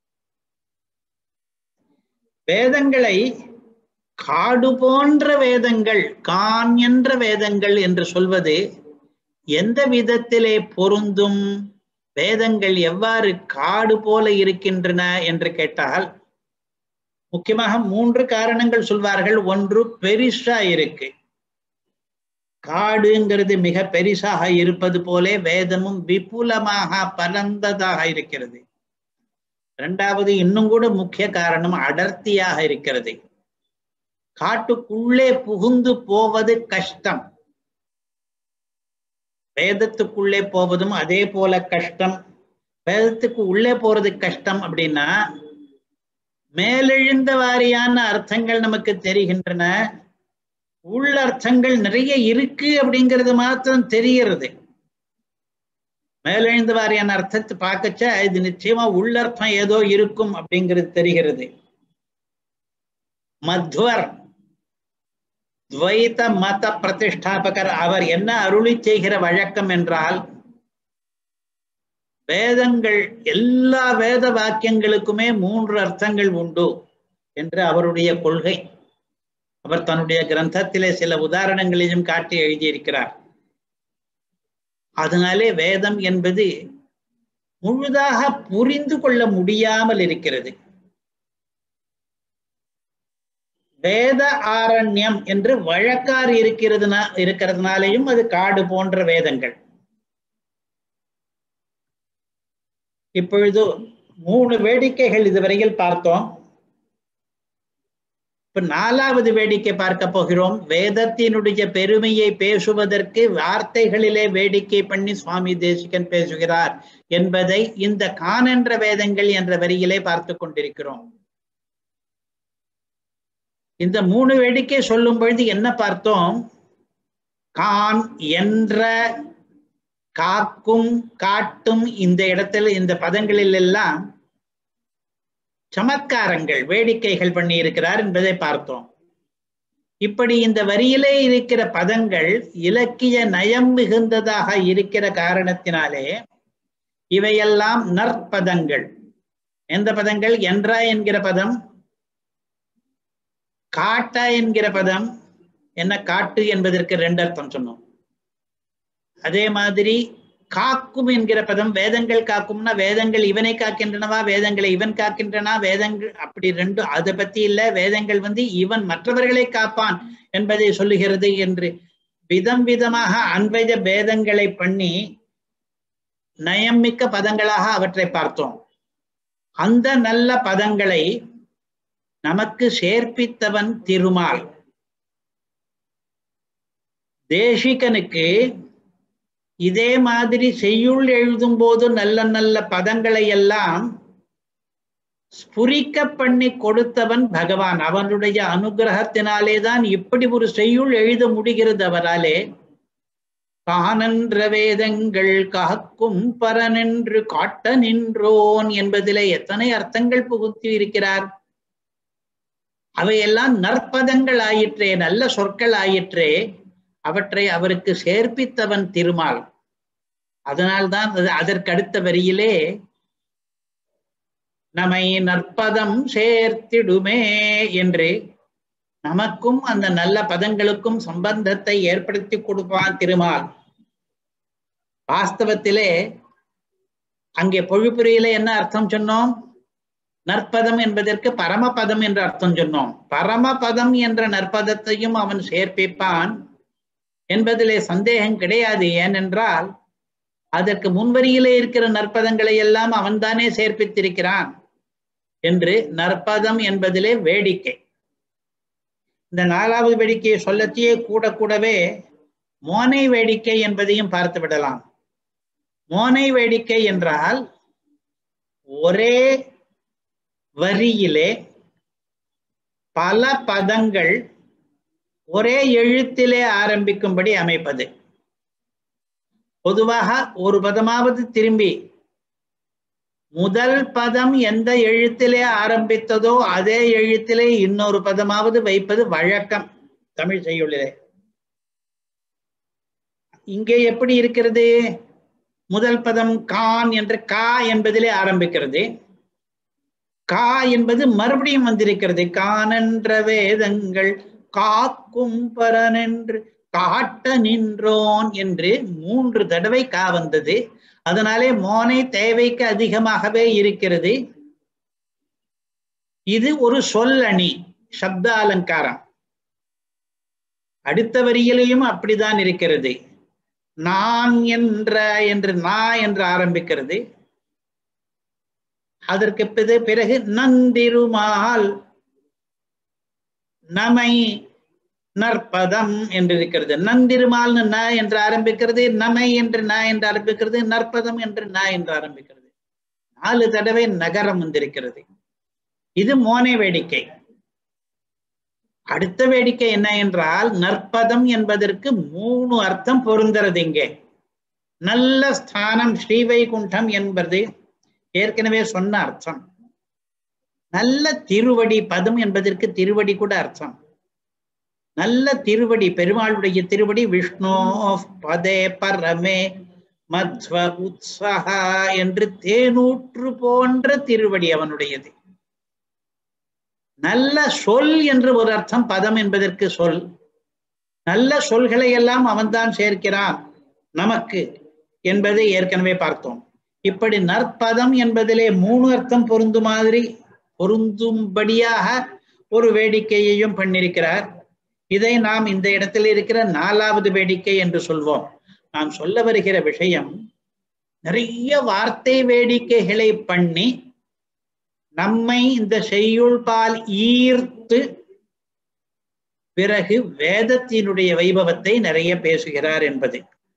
வேதங்களை காடு போன்ற வேதங்கள், கான் என்ற வேதங்கள் என்று சொல்வது எந்த விதத்திலே பொருந்தும்? வேதங்கள் எவ்வாறு காடு போல இருக்கின்றன என்று கேட்டால் முக்கியமாக மூன்று காரணங்கள் சொல்வார்கள். ஒன்று, பெரிசா இருக்கு. காடுங்கிறது மிக பெரிசாக இருப்பது போல வேதமும் விபுலமாக பரந்ததாக இருக்கிறது. இரண்டாவது, இன்னும் கூட முக்கிய காரணம் அடர்த்தியாக இருக்கிறது. காட்டுக்குள்ளே புகுந்து போவது கஷ்டம். வேதத்துக்குள்ளே போவதும் அதே போல கஷ்டம். வேதத்துக்கு உள்ளே போறது கஷ்டம் அப்படின்னா மேலெழுந்த வாரியான அர்த்தங்கள் நமக்கு தெரிகின்றன, உள்ளர்த்தங்கள் நிறைய இருக்கு அப்படிங்கிறது மாத்திரம் தெரிகிறது. மேலெழுந்த வாரியான அர்த்தத்தை பார்க்கச்ச இது நிச்சயமா உள்ளர்த்தம் ஏதோ இருக்கும் அப்படிங்கிறது தெரிகிறது. மத்வர் துவைத மத பிரதிஷ்டாபகர் அவர் என்ன அருளி செய்கிற வழக்கம் என்றால், வேதங்கள் எல்லா வேத வாக்கியங்களுக்குமே மூன்று அர்த்தங்கள் உண்டு என்று அவருடைய கொள்கை. அவர் தன்னுடைய கிரந்தத்திலே சில உதாரணங்களையும் காட்டி எழுதியிருக்கிறார். அதனாலே வேதம் என்பது முழுதாக புரிந்து கொள்ள முடியாமல் இருக்கிறது. வேத ஆரண்யம் என்று வழக்காறு இருக்கிறதுனா இருக்கிறதுனாலையும் அது காடு போன்ற வேதங்கள். இப்பொழுது மூணு வேடிக்கைகள் இதுவரையில் பார்த்தோம். இப்ப நாலாவது வேடிக்கை பார்க்க போகிறோம். வேதத்தினுடைய பெருமையை பேசுவதற்கு வார்த்தைகளிலே வேடிக்கை பண்ணி சுவாமி தேசிகன் பேசுகிறார் என்பதை இந்த காணென்ற வேதங்கள் என்ற வரியிலே பார்த்து கொண்டிருக்கிறோம். இந்த மூணு வேடிக்கை சொல்லும் பொழுது என்ன பார்த்தோம்? கான் என்ற, காக்கும், காட்டும் இந்த இடத்துல இந்த பதங்களில் எல்லாம் சமத்காரங்கள், வேடிக்கைகள் பண்ணி இருக்கிறார் என்பதை பார்த்தோம். இப்படி இந்த வரியிலே இருக்கிற பதங்கள் இலக்கிய நயம் மிகுந்ததாக இருக்கிற காரணத்தினாலே இவையெல்லாம் நற்பதங்கள். எந்த பதங்கள்? என்றா என்கிற பதம், காட்டா என்கிற பதம். என்ன காட்டு என்பதற்கு ரெண்டு அர்த்தம் சொன்னோம். அதே மாதிரி காக்கும் என்கிற பதம், வேதங்கள் காக்கும்னா வேதங்கள் இவனை காக்கின்றனவா, வேதங்களை இவன் காக்கின்றனா, வேதங்கள் அப்படி ரெண்டு, அதை பத்தி இல்ல. வேதங்கள் வந்து இவன் மற்றவர்களை காப்பான் என்பதை சொல்லுகிறது என்று விதம் விதமாக அன்வய பேதங்களை பண்ணி நயமிக்க பதங்களாக அவற்றை பார்த்தோம். அந்த நல்ல பதங்களை நமக்கு சேர்ப்பித்தவன் திருமால். தேசிகனுக்கு இதே மாதிரி செய்யுள் எழுதும் போது நல்ல நல்ல பதங்களை எல்லாம் ஸ்புரிக்க பண்ணி கொடுத்தவன் பகவான். அவனுடைய அனுகிரகத்தினாலே தான் இப்படி ஒரு செய்யுள் எழுத முடிகிறது அவராலே. காணென்ற வேதங்கள் காக்கும் பரனென்று காட்ட நின்றோன் என்பதிலே எத்தனை அர்த்தங்கள் புகுத்தி இருக்கிறார். அவையெல்லாம் நற்பதங்கள் ஆயிற்றே, நல்ல சொற்கள் ஆயிற்றே. அவற்றை அவருக்கு சேர்ப்பித்தவன் திருமால். அதனால்தான் அதற்கு அடுத்த வரியிலே நம்மை நற்பதம் சேர்த்திடுமே என்று நமக்கும் அந்த நல்ல பதங்களுக்கும் சம்பந்தத்தை ஏற்படுத்தி கொடுப்பான் திருமால். வாஸ்தவத்திலே அங்கே பொழிப்புரையில என்ன அர்த்தம் சொன்னோம்? நற்பதம் என்பதற்கு பரமபதம் என்று அர்த்தம் சொன்னோம். பரமபதம் என்ற நற்பதத்தையும் அவன் சேர்ப்பிப்பான் என்பதிலே சந்தேகம் கிடையாது. ஏனென்றால் அதற்கு முன்வரியிலே இருக்கிற நற்பதங்களை எல்லாம் அவன்தானே சேர்ப்பித்திருக்கிறான் என்று நற்பதம் என்பதிலே வேடிக்கை. இந்த நாலாவது வேடிக்கையை சொல்லத்தையே கூட கூடவே மோனை வேடிக்கை என்பதையும் பார்த்து விடலாம். மோனை வேடிக்கை என்றால் ஒரே வரியிலே பல பதங்கள் ஒரே எழுத்திலே ஆரம்பிக்கும்படி அமைப்பது. பொதுவாக ஒரு பதமாவது திரும்பி முதல் பதம் எந்த எழுத்திலே ஆரம்பித்ததோ அதே எழுத்திலே இன்னொரு பதமாவது வைப்பது வழக்கம் தமிழ் செய்யுளிலே. இங்கே எப்படி இருக்கிறது? முதல் பதம் கான் என்று கா என்பதிலே ஆரம்பிக்கிறது. கா என்பது மறுபடியும் வந்திருக்கிறது. கானென்ற வேதங்கள் காக்கும் பரனென்று காட்ட நின்றோன் என்று மூன்று தடவை கா வந்தது. அதனாலே மோனை தேவைக்கு அதிகமாகவே இருக்கிறது. இது ஒரு சொல்லணி, சப்த அலங்காரம். அடுத்த வரியிலையும் அப்படிதான் இருக்கிறது. நான் என்ற என்று நா என்று ஆரம்பிக்கிறது. அதற்கு பிறகு நந்திருமால் நமை நற்பதம் என்று இருக்கிறது. நந்திருமால் ந என்று ஆரம்பிக்கிறது, நமை என்று ந என்று ஆரம்பிக்கிறது, நற்பதம் என்று ந என்று ஆரம்பிக்கிறது. நாலு தடவை நகரம் வந்திருக்கிறது. இது மோனை வேடிக்கை. அடுத்த வேடிக்கை என்ன என்றால், நற்பதம் என்பதற்கு மூணு அர்த்தம் பொருந்துறது. இங்கே நல்ல ஸ்தானம் ஸ்ரீவைகுண்டம் என்பது ஏற்கனவே சொன்ன அர்த்தம். நல்ல திருவடி, பதம் என்பதற்கு திருவடி கூட அர்த்தம். நல்ல திருவடி, பெருமாளுடைய திருவடி. விஷ்ணு பதே பரமே மத்வ உத்ஸஹ என்று தேனூற்று போன்ற திருவடி அவனுடையது. நல்ல சொல் என்று ஒரு அர்த்தம் பதம் என்பதற்கு. சொல், நல்ல சொல்களை எல்லாம் அவன்தான் சேர்க்கிறான் நமக்கு என்பதை ஏற்கனவே பார்த்தோம். இப்படி நற்பதம் என்பதிலே மூணு அர்த்தம் பொருந்து மாதிரி பொருந்தும்படியாக ஒரு வேடிக்கையையும் பண்ணிருக்கிறார். இதை நாம் இந்த இடத்தில் இருக்கிற நாலாவது வேடிக்கை என்று சொல்வோம். நாம் சொல்ல வருகிற விஷயம், நிறைய வார்த்தை வேடிக்கைகளை பண்ணி நம்மை இந்த செய்யுள் பால் ஈர்த்து பிறகு வேதத்தினுடைய வைபவத்தை நிறைய பேசுகிறார் என்பது.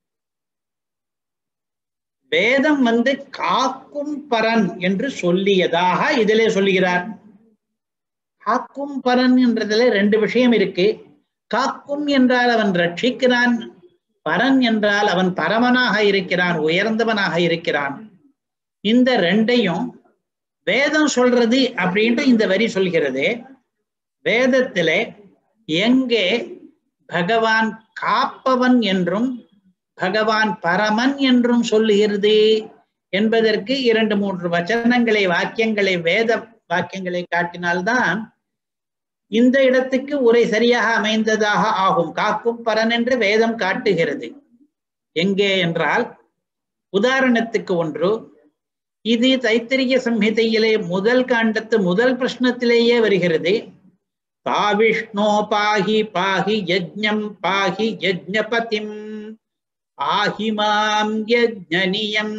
வேதம் வந்து காக்கும் பரன் என்று சொல்லியதாக இதிலே சொல்லுகிறார். காக்கும் பரன் என்றதுல ரெண்டு விஷயம் இருக்கு. காக்கும் என்றால் அவன் ரட்சிக்கிறான், பரன் என்றால் அவன் பரமனாக இருக்கிறான், உயர்ந்தவனாக இருக்கிறான். இந்த ரெண்டையும் வேதம் சொல்றது அப்படின்ட்டு இந்த வரி சொல்கிறது. வேதத்திலே எங்கே பகவான் காப்பவன் என்றும் பகவான் பரமன் என்றும் சொல்லுகிறது என்பதற்கு இரண்டு மூன்று வச்சனங்களை, வாக்கியங்களை, வேத வாக்கியங்களை காட்டினால்தான் இந்த இடத்துக்கு உரை சரியாக அமைந்ததாக ஆகும். காக்கும் பரன் என்று வேதம் காட்டுகிறது. எங்கே என்றால், உதாரணத்துக்கு ஒன்று, இது தைத்திரிய சம்ஹிதையிலே முதல் காண்டத்து முதல் பிரஷ்னத்திலேயே வருகிறது. பாவிஷ்ணோ பாஹி பாஹி யஜ்ஞம் பாஹி யஜ்ஞபதிம் பாஹி மாம் யஜ்ஞனியம்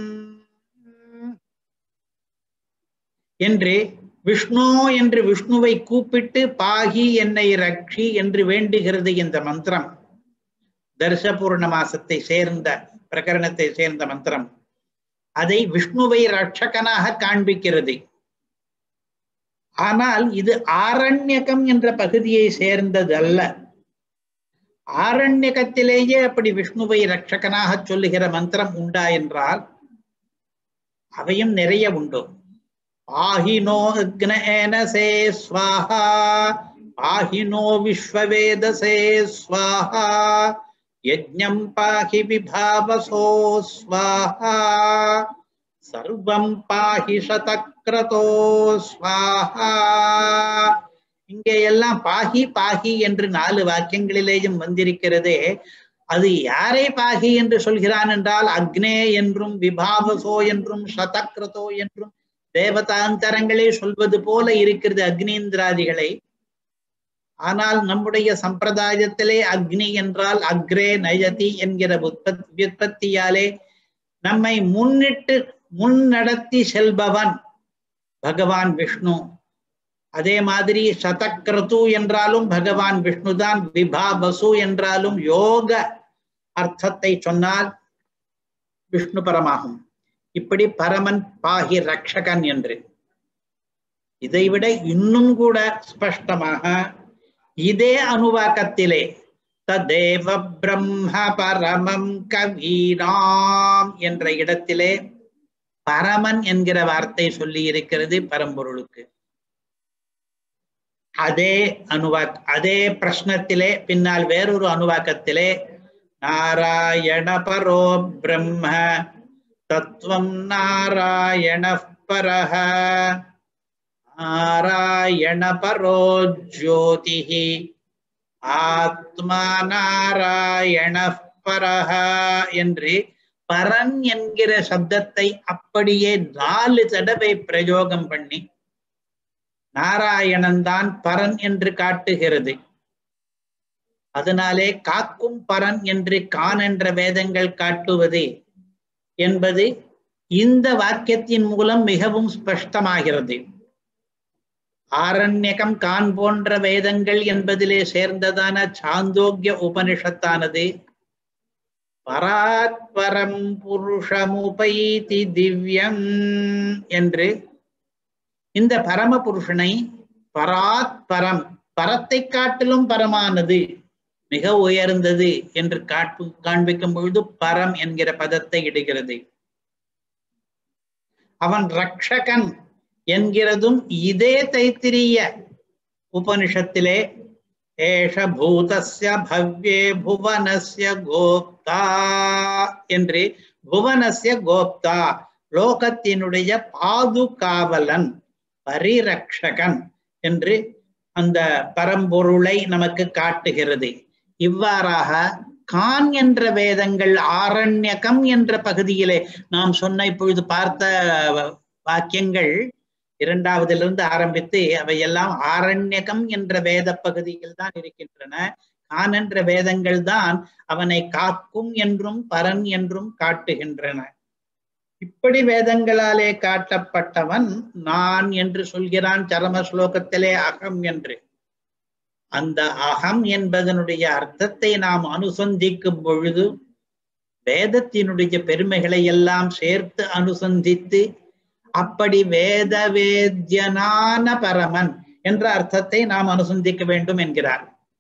என்று விஷ்ணு என்று விஷ்ணுவை கூப்பிட்டு பாகி என்னை ரக்ஷி என்று வேண்டுகிறது இந்த மந்திரம். தர்ச பூர்ணமாசத்தை சேர்ந்த பிரகரணத்தை சேர்ந்த மந்திரம். அதை விஷ்ணுவை ரட்சகனாக காண்பிக்கிறது. ஆனால் இது ஆரண்யகம் என்ற பகுதியை சேர்ந்ததல்ல. ஆரண்யகத்திலேயே அப்படி விஷ்ணுவை ரட்சகனாக சொல்லுகிற மந்திரம் உண்டா என்றால் அவையும் நிறைய உண்டு. பாஹினோ அக்னேனசே ஸ்வாஹா பாஹினோ விஸ்வவேதசே ஸ்வாஹா யஜ்ஞம் பாஹி விபாவசோ ஸ்வாஹா சர்வம் பாஹி சதக்ரதோ ஸ்வாஹா. இங்கே எல்லாம் பாஹி பாஹி என்று நாலு வாக்கியங்களிலேயும் வந்திருக்கிறதே. அது யாரை பாஹி என்று சொல்கிறான் என்றால் அக்னே என்றும் விபாவசோ என்றும் சதக்ரதோ என்றும் தேவதாந்தரங்களே சொல்வது போல இருக்கிறது அக்னீந்திராதிகளை. ஆனால் நம்முடைய சம்பிரதாயத்திலே அக்னி என்றால் அக்ரே நயதி என்கிற விற்பத்தியாலே நம்மை முன்னிட்டு முன்னடத்தி செல்பவன் பகவான் விஷ்ணு. அதே மாதிரி சதக்ரது என்றாலும் பகவான் விஷ்ணுதான், விபாவசு என்றாலும் யோக அர்த்தத்தை சொன்னால் விஷ்ணு பரமாகும். இப்படி பரமன் பாஹி ரக்ஷகன் என்று இதைவிட இன்னும் கூட ஸ்பஷ்டமாக இதே அனுவாக்கத்திலே ததேவ பிரம்ம பரமம் கவீனாம் என்ற இடத்திலே பரமன் என்கிற வார்த்தை சொல்லி இருக்கிறது பரம்பொருளுக்கு. அதே அனுவாக் அதே பிரஷ்னத்திலே பின்னால் வேறொரு அனுவாக்கத்திலே நாராயண பரோ பிரம்ம தத்துவம் நாராயண பரஹ நாராயண பரோ ஜோதிஹி ஆத்மா நாராயண பரஹ என்று பரன் என்கிற சப்தத்தை அப்படியே நாலு தடவை பிரயோகம் பண்ணி நாராயணன் தான் பரன் என்று காட்டுகிறது. அதனாலே காக்கும் பரன் என்று கான் என்ற வேதங்கள் காட்டுவது என்பது இந்த வாக்கியத்தின் மூலம் மிகவும் ஸ்பஷ்டமாகிறது. ஆரண்யகம் கான் போன்ற வேதங்கள் என்பதிலே சேர்ந்ததான சாந்தோக்கிய உபனிஷத்தானது பராத்பரம் புருஷமுபைதி திவ்யம் என்று இந்த பரம புருஷனை பராத்பரம் பரத்தை காட்டிலும் பரமானது மிக உயர்ந்தது என்று காட்டு காண்பிக்கும் பொழுது பரம் என்கிற பதத்தை இடுகிறது. அவன் ரக்ஷகன் என்கிறதும் இதே தைத்திரிய உபனிஷத்திலே ஏஷ பூதஸ்ய பவ்யே புவனஸ்ய கோப்தா என்று புவனஸ்ய கோப்தா லோகத்தினுடைய பாதுகாவலன் பரிரக்ஷகன் என்று அந்த பரம்பொருளை நமக்கு காட்டுகிறது. இவ்வாறாக கான் என்ற வேதங்கள் ஆரண்யகம் என்ற பகுதியிலே நாம் சொன்ன இப்பொழுது பார்த்த வாக்கியங்கள் இரண்டாவதிலிருந்து ஆரம்பித்து அவையெல்லாம் ஆரண்யகம் என்ற வேத பகுதியில் தான் இருக்கின்றன. கான் என்ற வேதங்கள் தான் அவனை காக்கும் என்றும் பரன் என்றும் காட்டுகின்றன. இப்படி வேதங்களாலே காட்டப்பட்டவன் நான் என்று சொல்கிறான் சரம ஸ்லோகத்திலே அகம் என்று. அந்த அகம் என்பதனுடைய அர்த்தத்தை நாம் அனுசந்திக்கும் பொழுது வேதத்தினுடைய பெருமைகளை எல்லாம் சேர்த்து அனுசந்தித்து அப்படி வேத வேத்யனான பரமன் என்ற அர்த்தத்தை நாம் அனுசந்திக்க வேண்டும் என்கிறார்.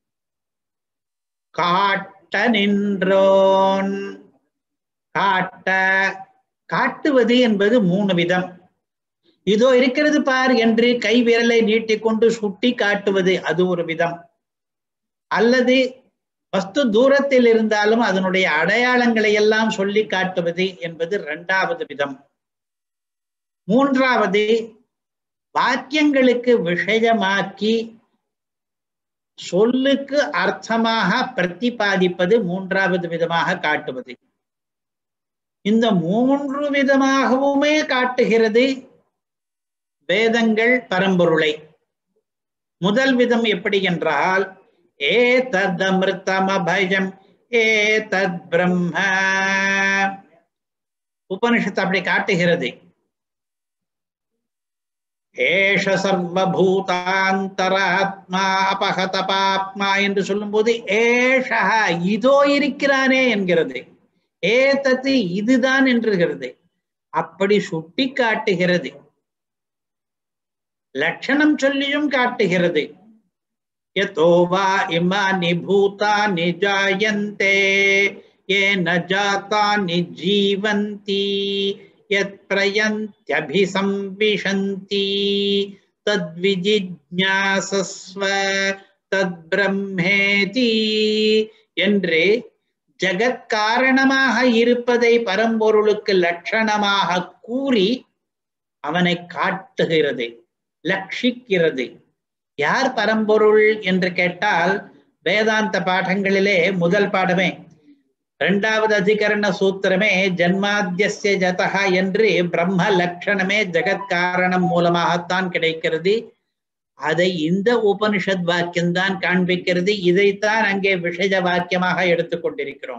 காட்ட நின்றோன் காட்ட காட்டுவது என்பது மூணு விதம். இதோ இருக்கிறது பார் என்று கை விரலை நீட்டிக்கொண்டு சுட்டி காட்டுவது அது ஒரு விதம். அல்லது வஸ்து தூரத்தில் இருந்தாலும் அதனுடைய அடையாளங்களை எல்லாம் சொல்லி காட்டுவது என்பது இரண்டாவது விதம். மூன்றாவது வாக்கியங்களுக்கு விஷயமாக்கி சொல்லுக்கு அர்த்தமாக பிரதிபாதிப்பது மூன்றாவது விதமாக காட்டுவது. இந்த மூன்று விதமாகவுமே காட்டுகிறது வேதங்கள் பரம்பொருளை. முதல் விதம் எப்படி என்றால் ஏ தத் அமிர்தமபயம் ஏ தத் பிரம்ம உபனிஷத்து அப்படி காட்டுகிறது. ஏஷ சர்வபூதாந்தராத்மா அபகத பாப்மா என்று சொல்லும் போது ஏஷா இதோ இருக்கிறானே என்கிறது. ஏ தத்து இதுதான் என்றுகிறது. அப்படி சுட்டி காட்டுகிறது. லட்சணம் சொல்லியும் காட்டுகிறது. யதோவா இமானி பூதானி ஜாயந்தே ஏன ஜாதானி ஜீவந்தி யத் பிரயந்த்யபிசம்விஷந்தி தத்விஜிஜ்ஞாசஸ்வ தத் பிரம்மேதி என்று ஜகத் காரணமாக இருப்பதை பரம்பொருளுக்கு லட்சணமாக கூறி அவனை காட்டுகிறது, லட்சிக்கிறது. யார் பரம்பொருள் என்று கேட்டால் வேதாந்த பாடங்களிலே முதல் பாடமே இரண்டாவது அதிகரண சூத்திரமே ஜன்மாத்யஸ்ய ஜதஹ என்று பிரம்ம லட்சணமே ஜகத் காரணம் மூலமாகத்தான் கிடைக்கிறது. அதை இந்த உபனிஷத் வாக்கியம்தான் காண்பிக்கிறது. இதைத்தான் அங்கே விஷய வாக்கியமாக எடுத்துக்கொண்டிருக்கிறோம்.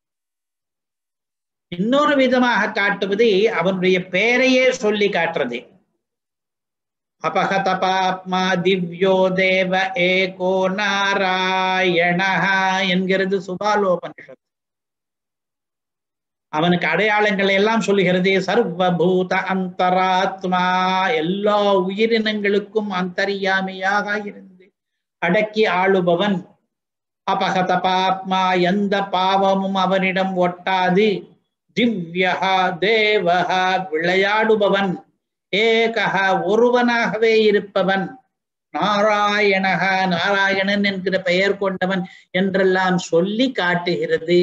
இன்னொரு விதமாக காட்டுவது அவனுடைய பெயரையே சொல்லி காட்டுறது. அபகத பாப்மா திவ்யோ தேவ ஏகோ நாராயணஹ என்கிறது சுபாலோபனிஷத். அவனுக்கு அடையாளங்கள் எல்லாம் சொல்லுகிறது. சர்வபூத அந்தராத்மா, எல்லா உயிரினங்களுக்கும் அந்தரியாமையாக இருந்து அடக்கி ஆளுபவன். அபகத பாப்மா, எந்த பாவமும் அவனிடம் ஒட்டாது. திவ்யஹா தேவஹா, விளையாடுபவன். ஏகஹா, ஒருவனாகவே இருப்பவன். நாராயணஹ, நாராயணன் என்கிற பெயர் கொண்டவன் என்றெல்லாம் சொல்லி காட்டுகிறது.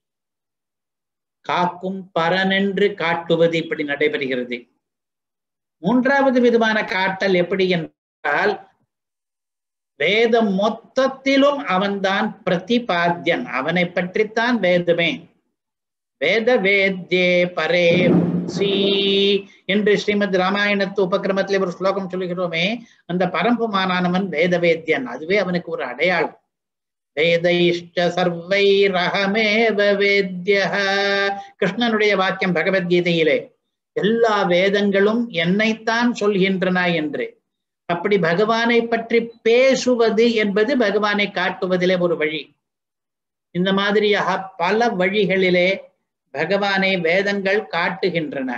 காக்கும் பரனென்று காட்டுவது இப்படி நடைபெறுகிறது. மூன்றாவது விதமான காட்டல் எப்படி என்றால், வேதம் மொத்தத்திலும் அவன்தான் பிரதிபாத்தியன், அவனை பற்றித்தான் வேதமே. வேத வேத்யே பரே சி என்று ஸ்ரீமத் ராமாயணத்து உபக்கிரமத்தில் ஒரு ஸ்லோகம் சொல்லுகிறோமே, அந்த பரம்புமானவன் வேத வேத்யன், அதுவே அவனுக்கு ஒரு அடையாளம். வேதைஷ்ட சர்வைரஹமேவ வேத்யஹ, கிருஷ்ணனுடைய வாக்கியம் பகவத்கீதையிலே, எல்லா வேதங்களும் என்னைத்தான் சொல்கின்றன என்று. அப்படி பகவானை பற்றி பேசுவது என்பது பகவானை காட்டுவதிலே ஒரு வழி. இந்த மாதிரியாக பல வழிகளிலே பகவானை வேதங்கள் காட்டுகின்றன.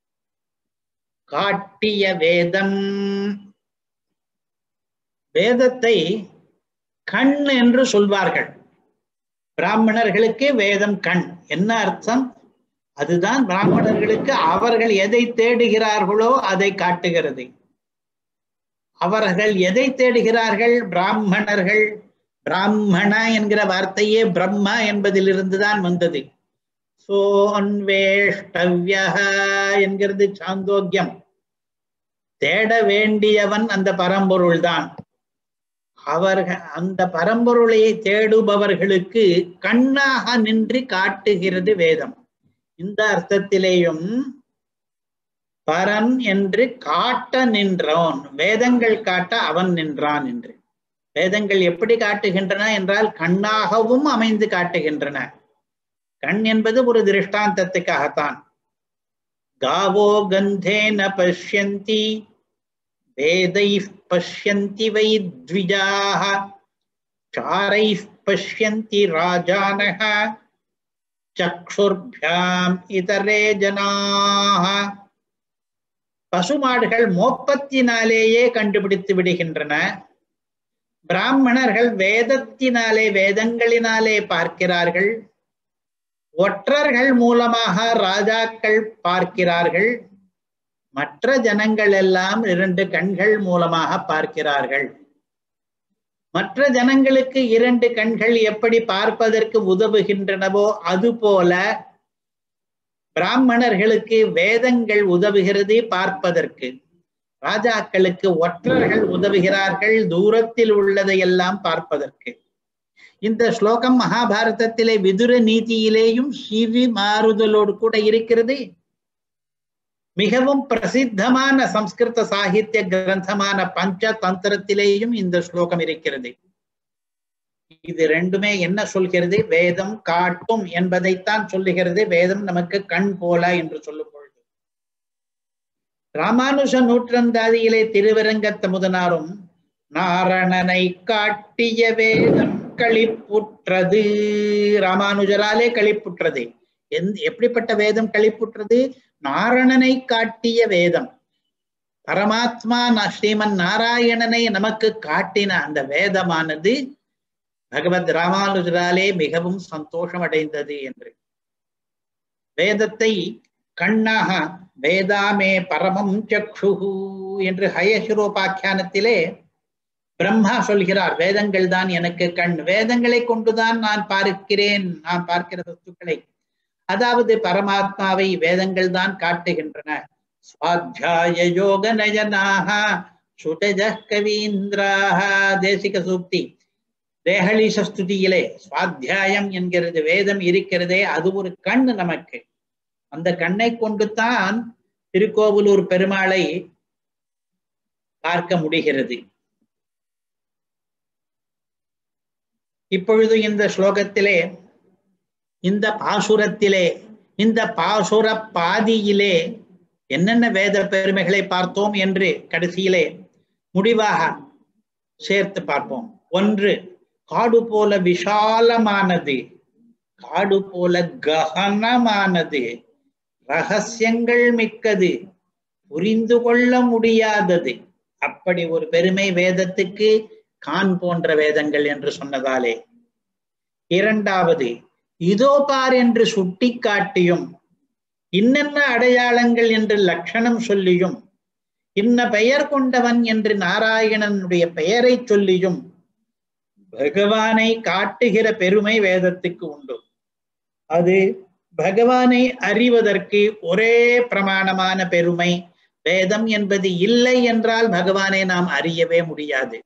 காட்டிய வேதம், வேதத்தை கண் என்று சொல்வார்கள். பிராமணர்களுக்கு வேதம் கண். என்ன அர்த்தம்? அதுதான் பிராமணர்களுக்கு அவர்கள் எதை தேடுகிறார்களோ அதை காட்டுகிறது. அவர்கள் எதை தேடுகிறார்கள்? பிராமணர்கள், பிராமண என்கிற வார்த்தையே பிரம்மா என்பதிலிருந்துதான் வந்தது. சோ அன்வேஷ்டவ்யா என்கிறது சாந்தோக்கியம். தேட வேண்டியவன் அந்த பரம்பொருள் தான். அவர்கள் அந்த பரம்பொருளை தேடுபவர்களுக்கு கண்ணாக நின்று காட்டுகிறது வேதம். இந்த அர்த்தத்திலேயும் பரன் என்று காட்ட நின்றோன், வேதங்கள் காட்ட அவன் நின்றான் என்று. வேதங்கள் எப்படி காட்டுகின்றன என்றால் கண்ணாகவும் அமைந்து காட்டுகின்றன. கண் என்பது ஒரு திருஷ்டாந்தத்துக்காகத்தான். காவோ கந்தேன பஷ்யந்தி வேதைஃப் பஷ்யந்தி வை த்விஜாஹ சாரைஃப் பஷ்யந்தி ராஜானஹ சக்ஷுர்பியாம் இதரே ஜனாஹ. பசுமாடுகள் மோப்பத்தினாலேயே கண்டுபிடித்து விடுகின்றன. பிராமணர்கள் வேதத்தினாலே, வேதங்களினாலே பார்க்கிறார்கள். ஒற்றர்கள் மூலமாக ராஜாக்கள் பார்க்கிறார்கள். மற்ற ஜனங்கள் எல்லாம் இரண்டு கண்கள் மூலமாக பார்க்கிறார்கள். மற்ற ஜனங்களுக்கு இரண்டு கண்கள் எப்படி பார்ப்பதற்கு உதவுகின்றனவோ அதுபோல பிராமணர்களுக்கு வேதங்கள் உதவுகிறது பார்ப்பதற்கு. ராஜாக்களுக்கு ஒற்றர்கள் உதவுகிறார்கள் தூரத்தில் உள்ளதையெல்லாம் பார்ப்பதற்கு. இந்த ஸ்லோகம் மகாபாரதத்திலே விதுர நீதியிலேயும் சிவி மாறுதலோடு கூட இருக்கிறது. மிகவும் பிரசித்தமான சம்ஸ்கிருத சாகித்ய கிரந்தமான பஞ்ச தந்திரத்திலேயும் இந்த ஸ்லோகம் இருக்கிறது. இது ரெண்டுமே என்ன சொல்கிறது? வேதம் காட்டும் என்பதைத்தான் சொல்லுகிறது. வேதம் நமக்கு கண் போல என்று சொல்லும் பொழுது ராமானுஜ நூற்றந்தாதியிலே திருவரங்கத்தமுதனாரும் நாரணனை காட்டிய வேதம் களிப்புற்றது, ராமானுஜராலே களிப்புற்றது. எந் எப்படிப்பட்ட வேதம் களிப்புற்றது? நாரணனை காட்டிய வேதம். பரமாத்மா ஸ்ரீமன் நாராயணனை நமக்கு காட்டின அந்த வேதமானது பகவத் ராமானுஜராலே மிகவும் சந்தோஷம் அடைந்தது என்று. வேதத்தை கண்ணாக வேதாமே பரமம் சக்ஷுஹு என்று ஹயசிரோபாக்கியானத்திலே பிரம்மா சொல்கிறார், வேதங்கள் தான் எனக்கு கண், வேதங்களை கொண்டுதான் நான் பார்க்கிறேன், நான் பார்க்கிற வஸ்துக்களை. அதாவது பரமாத்மாவை வேதங்கள் தான் காட்டுகின்றன. ஸ்வாத்யாய யோக நயனாக சுடஜ கவீந்திராக, தேசிக சூக்தி தேஹலீச ஸ்துதியிலே ஸ்வாத்தியாயம் என்கிறது வேதம் இருக்கிறதே, அது ஒரு கண் நமக்கு. அந்த கண்ணை கொண்டு தான் திருக்கோவிலூர் பெருமாளை பார்க்க முடிகிறது. இப்பொழுது இந்த ஸ்லோகத்திலே, இந்த பாசுரத்திலே, இந்த பாசுர பாதியிலே என்னென்ன வேத பெருமைகளை பார்த்தோம் என்று கடைசியிலே முடிவாக சேர்த்து பார்ப்போம். ஒன்று, காடு போல விஷாலமானது, காடு போல ககனமானது, ரகசியங்கள் மிக்கது, புரிந்து கொள்ள முடியாதது. அப்படி ஒரு பெருமை வேதத்துக்கு, கான் போன்ற வேதங்கள் என்று சொன்னதாலே. இரண்டாவது, இதோ பார் என்று சுட்டி காட்டியும், இன்னென்ன அடையாளங்கள் என்று லட்சணம் சொல்லியும், இன்ன பெயர் கொண்டவன் என்று நாராயணனுடைய பெயரை சொல்லியும் பகவானை காட்டுகிற பெருமை வேதத்துக்கு உண்டு. அது பகவானை அறிவதற்கு ஒரே பிரமாணமான பெருமை. வேதம் என்பது இல்லை என்றால் பகவானை நாம் அறியவே முடியாது.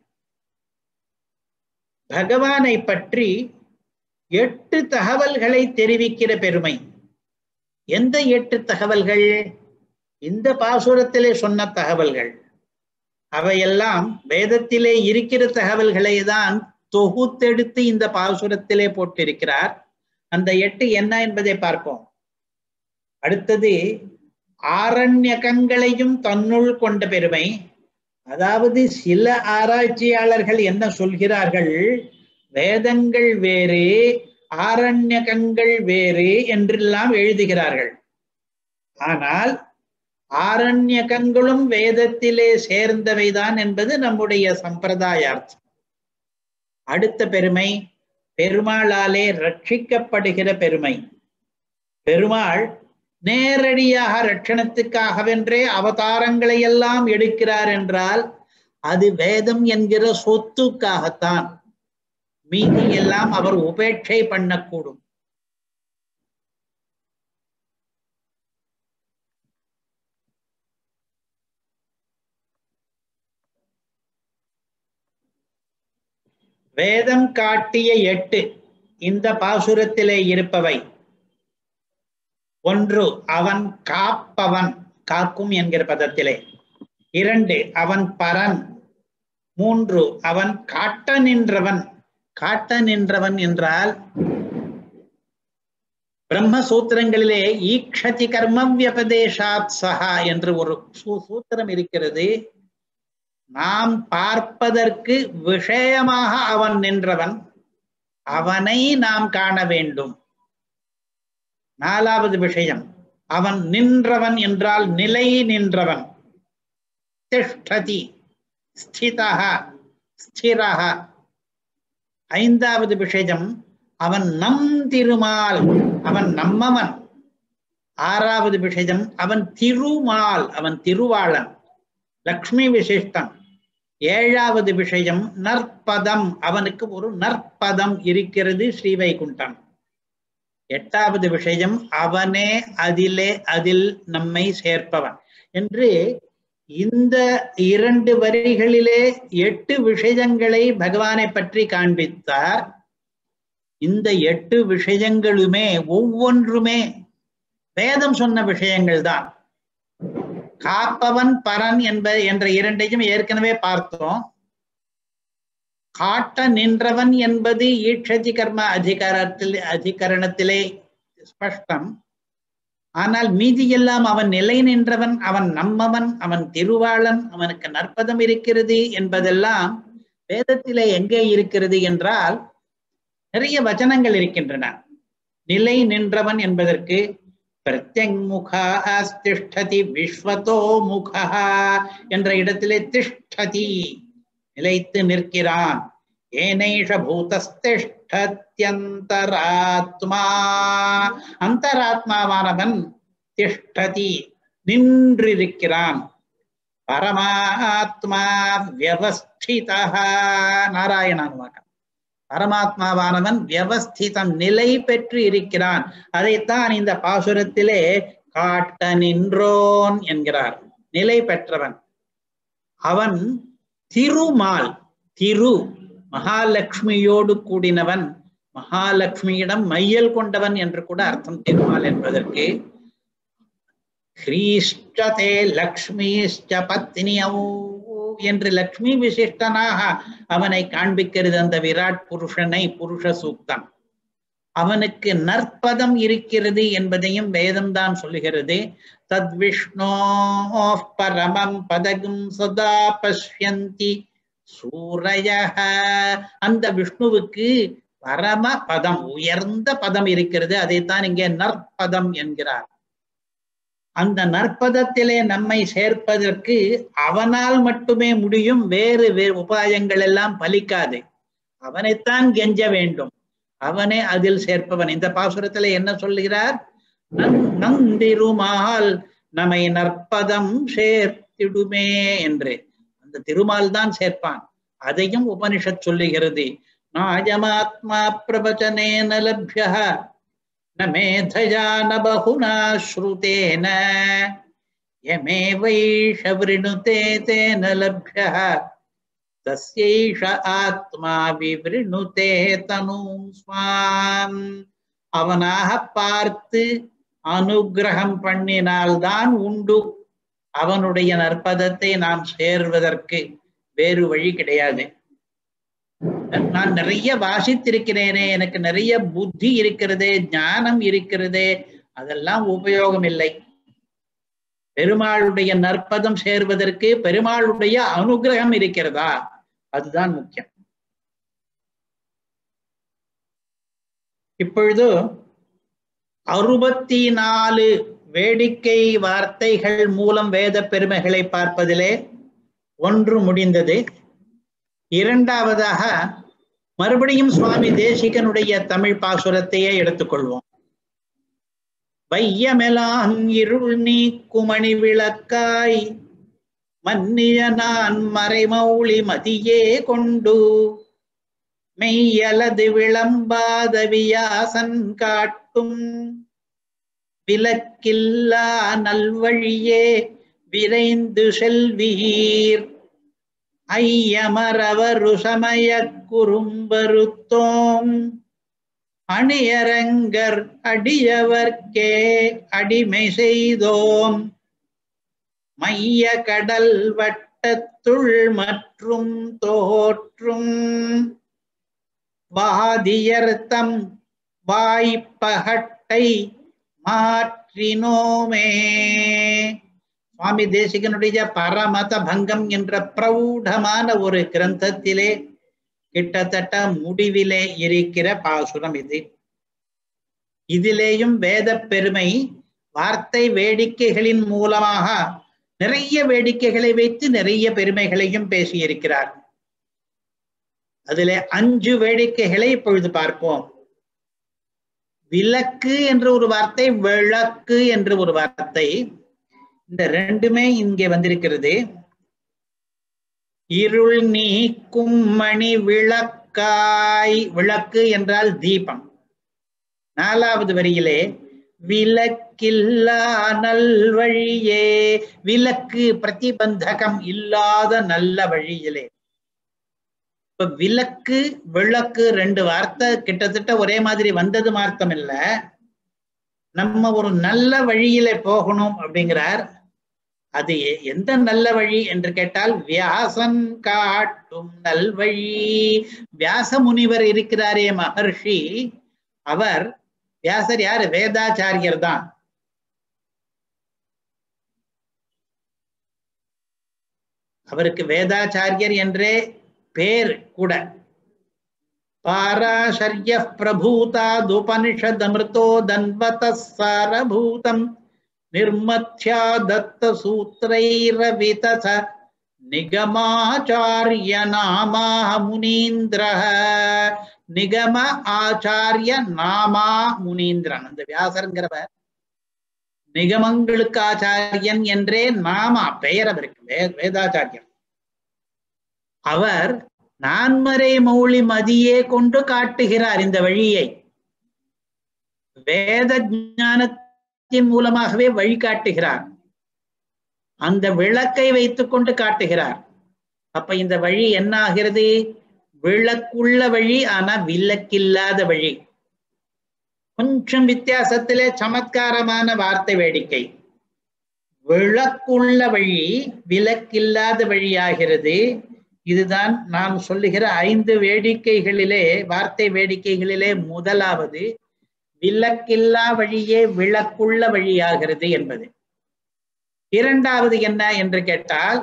பகவானை பற்றி எட்டு தகவல்களை தெரிவிக்கிற பெருமை. எந்த எட்டு தகவல்கள்? இந்த பாசுரத்திலே சொன்ன தகவல்கள். அவையெல்லாம் வேதத்திலே இருக்கிற தகவல்களை தான் தொகுத்தெடுத்து இந்த பாசுரத்திலே போட்டிருக்கிறார். அந்த எட்டு என்ன என்பதை பார்ப்போம். அடுத்தது, ஆரண்யகங்களையும் தன்னுள் கொண்ட பெருமை. அதாவது சில ஆராய்ச்சியாளர்கள் என்ன சொல்கிறார்கள், வேதங்கள் வேறு ஆரண்யகங்கள் வேறு என்றெல்லாம் எழுதுகிறார்கள். ஆனால் ஆரண்யகங்களும் வேதத்திலே சேர்ந்தவைதான் என்பது நம்முடைய சம்பிரதாயார்த்தம். அடுத்த பெருமை, பெருமாளாலே ரட்சிக்கப்படுகிற பெருமை. பெருமாள் நேரடியாக ரட்சணத்துக்காகவென்றே அவதாரங்களை எல்லாம் எடுக்கிறார் என்றால் அது வேதம் என்கிற சொத்துக்காகத்தான். மீதி எல்லாம் அவர் உபேட்சை பண்ணக்கூடும். வேதம் காட்டிய எட்டு இந்த பாசுரத்திலே இருப்பவை. ஒன்று, அவன் காப்பவன், காக்கும் என்கிற பதத்திலே. இரண்டு, அவன் பரன். மூன்று, அவன் காட்ட நின்றவன். காட்ட நின்றவன் என்றால் பிரம்மசூத்திரங்களிலே ஈக்ஷதி கர்மம் வியபதேசாத் சஹா என்று ஒரு சூத்திரம் இருக்கிறது. நாம் பார்ப்பதற்கு விஷயமாக அவன் நின்றவன், அவனை நாம் காண வேண்டும். நாலாவது விஷயம், அவன் நின்றவன் என்றால் நிலை நின்றவன். திஷ்டதி, ஸ்திதஹ, ஸ்திரஹ. ஐந்தாவது விஷயம், அவன் நம் திருமால், அவன் நம்மவன். ஆறாவது விஷயம், அவன் திருமால், அவன் திருவாளன், லக்ஷ்மி விசிஷ்டன். ஏழாவது விஷயம், நற்பதம், அவனுக்கு ஒரு நற்பதம் இருக்கிறது, ஸ்ரீவைகுண்டம். எட்டாவது விஷயம், அவனே அதிலே அதில் நம்மை சேர்ப்பவன் என்று இந்த இரண்டு வரிகளிலே எட்டு விஷயங்களை பகவானை பற்றி காண்பித்தார். இந்த எட்டு விஷயங்களுமே ஒவ்வொன்றுமே வேதம் சொன்ன விஷயங்கள் தான். காப்பவன் பரன் என்ப என்ற இரண்டையும் ஏற்கனவே பார்த்தோம். காட்ட நின்றவன் என்பது ஈக்ஷதி கர்ம அதிகாரத்தில் அதிகரணத்திலே ஸ்பஷ்டம். ஆனால் மீதியெல்லாம் அவன் நிலை நின்றவன், அவன் நம்மவன், அவன் திருவாளன், அவனுக்கு நற்பதம் இருக்கிறது என்பதெல்லாம் வேதத்திலே எங்கே இருக்கிறது என்றால் நிறைய வச்சனங்கள் இருக்கின்றன. நிலை நின்றவன் என்பதற்கு பிரத்யங்முகா திஷ்டதி விஸ்வதோ முகா என்ற இடத்திலே திஷ்டதி, நிலைத்து நிற்கிறான். ஏனைஷ பூதஸ்திஷ்டத்யந்தராத்மா, அந்தராத்மாவானவன் திஷ்டதி நின்றிருக்கிறான். பரமாத்மா வியவஸ்திதஹ, நாராயணான்வாக்கம். பரமாத்மாவானவன் வியவஸ்திதம், நிலை பெற்று இருக்கிறான். அதைத்தான் இந்த பாசுரத்திலே காட்ட நின்றோன் என்கிறார். நிலை பெற்றவன் அவன். திருமால், திரு மகாலட்சுமியோடு கூடினவன், மகாலட்சுமியிடம் மையல் கொண்டவன் என்று கூட அர்த்தம் திருமால் என்பதற்கு. ஹ்ரீஷ்டதே லக்ஷ்மிஷ்ட பத்னியௌ என்று லக்ஷ்மி விசிஷ்டனாக அவனை காண்பிக்கிறது அந்த விராட் புருஷனை, புருஷ சூக்தம். அவனுக்கு நற்பதம் இருக்கிறது என்பதையும் வேதம் தான் சொல்லுகிறது. தத் விஷ்ணோ பரமம் பதகும் சதா பஷ்யந்தி சூரயஹ, அந்த விஷ்ணுவுக்கு பரம பதம், உயர்ந்த பதம் இருக்கிறது. அதைத்தான் இங்கே நற்பதம் என்கிறார். அந்த நற்பதத்திலே நம்மை சேர்ப்பதற்கு அவனால் மட்டுமே முடியும். வேறு வேறு உபாயங்கள் எல்லாம் பலிக்காது. அவனைத்தான் கெஞ்ச வேண்டும். அவனே அதில் சேர்ப்பவன். இந்த பாசுரத்திலே என்ன சொல்லுகிறார்? நந்திருமால் நம்மை நற்பதம் சேர்த்திடுமே என்று. அந்த திருமால் தான் சேர்ப்பான். அதையும் உபனிஷத் சொல்லுகிறது. நாயமாத்மா பிரபச்சனேன லப்யஹ ந மேதயா ந பகுனா ஸ்ருதேன யமேவைஷ விருணுதே தேன லப்யஹ தஸ்யைஷ ஆத்மா விவ்ருணுதே தனும் ஸ்வாம். அவனாக பார்த்து அனுகிரகம் பண்ணினால்தான் உண்டு. அவனுடைய நற்பதத்தை நாம் சேர்வதற்கு வேறு வழி கிடையாது. நான் நிறைய வாசித்திருக்கிறேனே, எனக்கு நிறைய புத்தி இருக்கிறதே, ஞானம் இருக்கிறதே, அதெல்லாம் உபயோகம் இல்லை. பெருமாளுடைய நற்பதம் சேர்வதற்கு பெருமாளுடைய அனுகிரகம் இருக்கிறதா, அதுதான் முக்கியம். இப்பொழுது அறுபத்தி நாலு வேடிக்கை வார்த்தைகள் மூலம் வேத பெருமைகளை பார்ப்பதிலே ஒன்று முடிந்தது. இரண்டாவதாக மறுபடியும் சுவாமி தேசிகனுடைய தமிழ் பாசுரத்தையே எடுத்துக்கொள்வோம். வையமெலாம் இருள் நீக்குமணி விளக்காய் மன்னிய நான் மறைமௌளி மதியே கொண்டு மெய்யலது விளம்பாத வியாசன் காட்டும் விலக்கில்லா நல்வழியே விரைந்து செல்வீர் ஐயமரவரு சமய குறும்பருத்தோம் அணியரங்கர் அடியவர்க்கே அடிமை செய்தோம் மைய கடல் வட்டத்துள் மற்றும் தோற்றும் வாதியர்த்தம் வாய்ப்பகட்டை மாற்றினோமே. சுவாமி தேசிகனுடைய பரமத பங்கம் என்ற பிரௌடமான ஒரு கிரந்தத்திலே கிட்டத்தட்ட முடிவிலே இருக்கிற பாசுரம் இது. இதிலேயும் வேத பெருமை வார்த்தை வேடிக்கைகளின் மூலமாக நிறைய வேடிக்கைகளை வைத்து நிறைய பெருமைகளையும் பேசியிருக்கிறார். அதிலே அஞ்சு வேடிக்கைகளை இப்பொழுது பார்ப்போம். விளக்கு என்ற ஒரு வார்த்தை, விளக்கு என்ற ஒரு வார்த்தை, இந்த ரெண்டுமே இங்கே வந்திருக்கிறது. இருள் நீக்கும் மணி விளக்காய், விளக்கு என்றால் தீபம். நாலாவது வரியிலே விலக்கில்லா நல்வழியே, விலக்கு பிரதிபந்தகம் இல்லாத நல்ல வழியிலே. இப்ப விலக்கு விளக்கு ரெண்டு வார்த்தை கிட்டத்தட்ட ஒரே மாதிரி வந்தது மார்த்தம் இல்ல. நம்ம ஒரு நல்ல வழியில போகணும் அப்படிங்கிறார். அது எந்த நல்ல வழி என்று கேட்டால் வியாசன் காட்டும் நல்வழி. வியாச முனிவர் இருக்கிறாரே மகர்ஷி, அவர் வியாசர் யாரு? வேதாச்சாரியர் தான். அவருக்கு வேதாச்சாரியர் என்றே பேர் கூட. பாராசர்ய பிரபூதாதுபனிஷதமிருதோ தன்வதஸ் சாரபூதம் நிர்மத்யா தத்த சூத்ரைரவிதஸ நிகமாச்சார்ய நாமா முனீந்திரஹ. நிகம ஆச்சாரிய நாமா முனீந்திரன். அந்த வியாசர்ங்கிறவர் நிகமங்களுக்கு ஆச்சாரியன் என்றே நாமா பெயர் அவருக்கு, வேதாச்சாரியர். அவர் நான்மறை மௌளி மதியே கொண்டு காட்டுகிறார் இந்த வழியை. வேத ஞானத்தின் மூலமாகவே வழிகாட்டுகிறார். அந்த விளக்கை வைத்துக் கொண்டு காட்டுகிறார். அப்ப இந்த வழி என்ன ஆகிறது? விளக்குள்ள வழி, ஆனா விளக்கில்லாத வழி. கொஞ்சம் வித்தியாசத்திலே சமத்காரமான வார்த்தை வேடிக்கை. விளக்குள்ள வழி விளக்கில்லாத வழியாகிறது. இதுதான் நாம் சொல்லுகிற ஐந்து வேடிக்கைகளிலே, வார்த்தை வேடிக்கைகளிலே முதலாவது. விளக்கில்லா வழியே விளக்குள்ள வழியாகிறது என்பது. இரண்டாவது என்ன என்று கேட்டால்,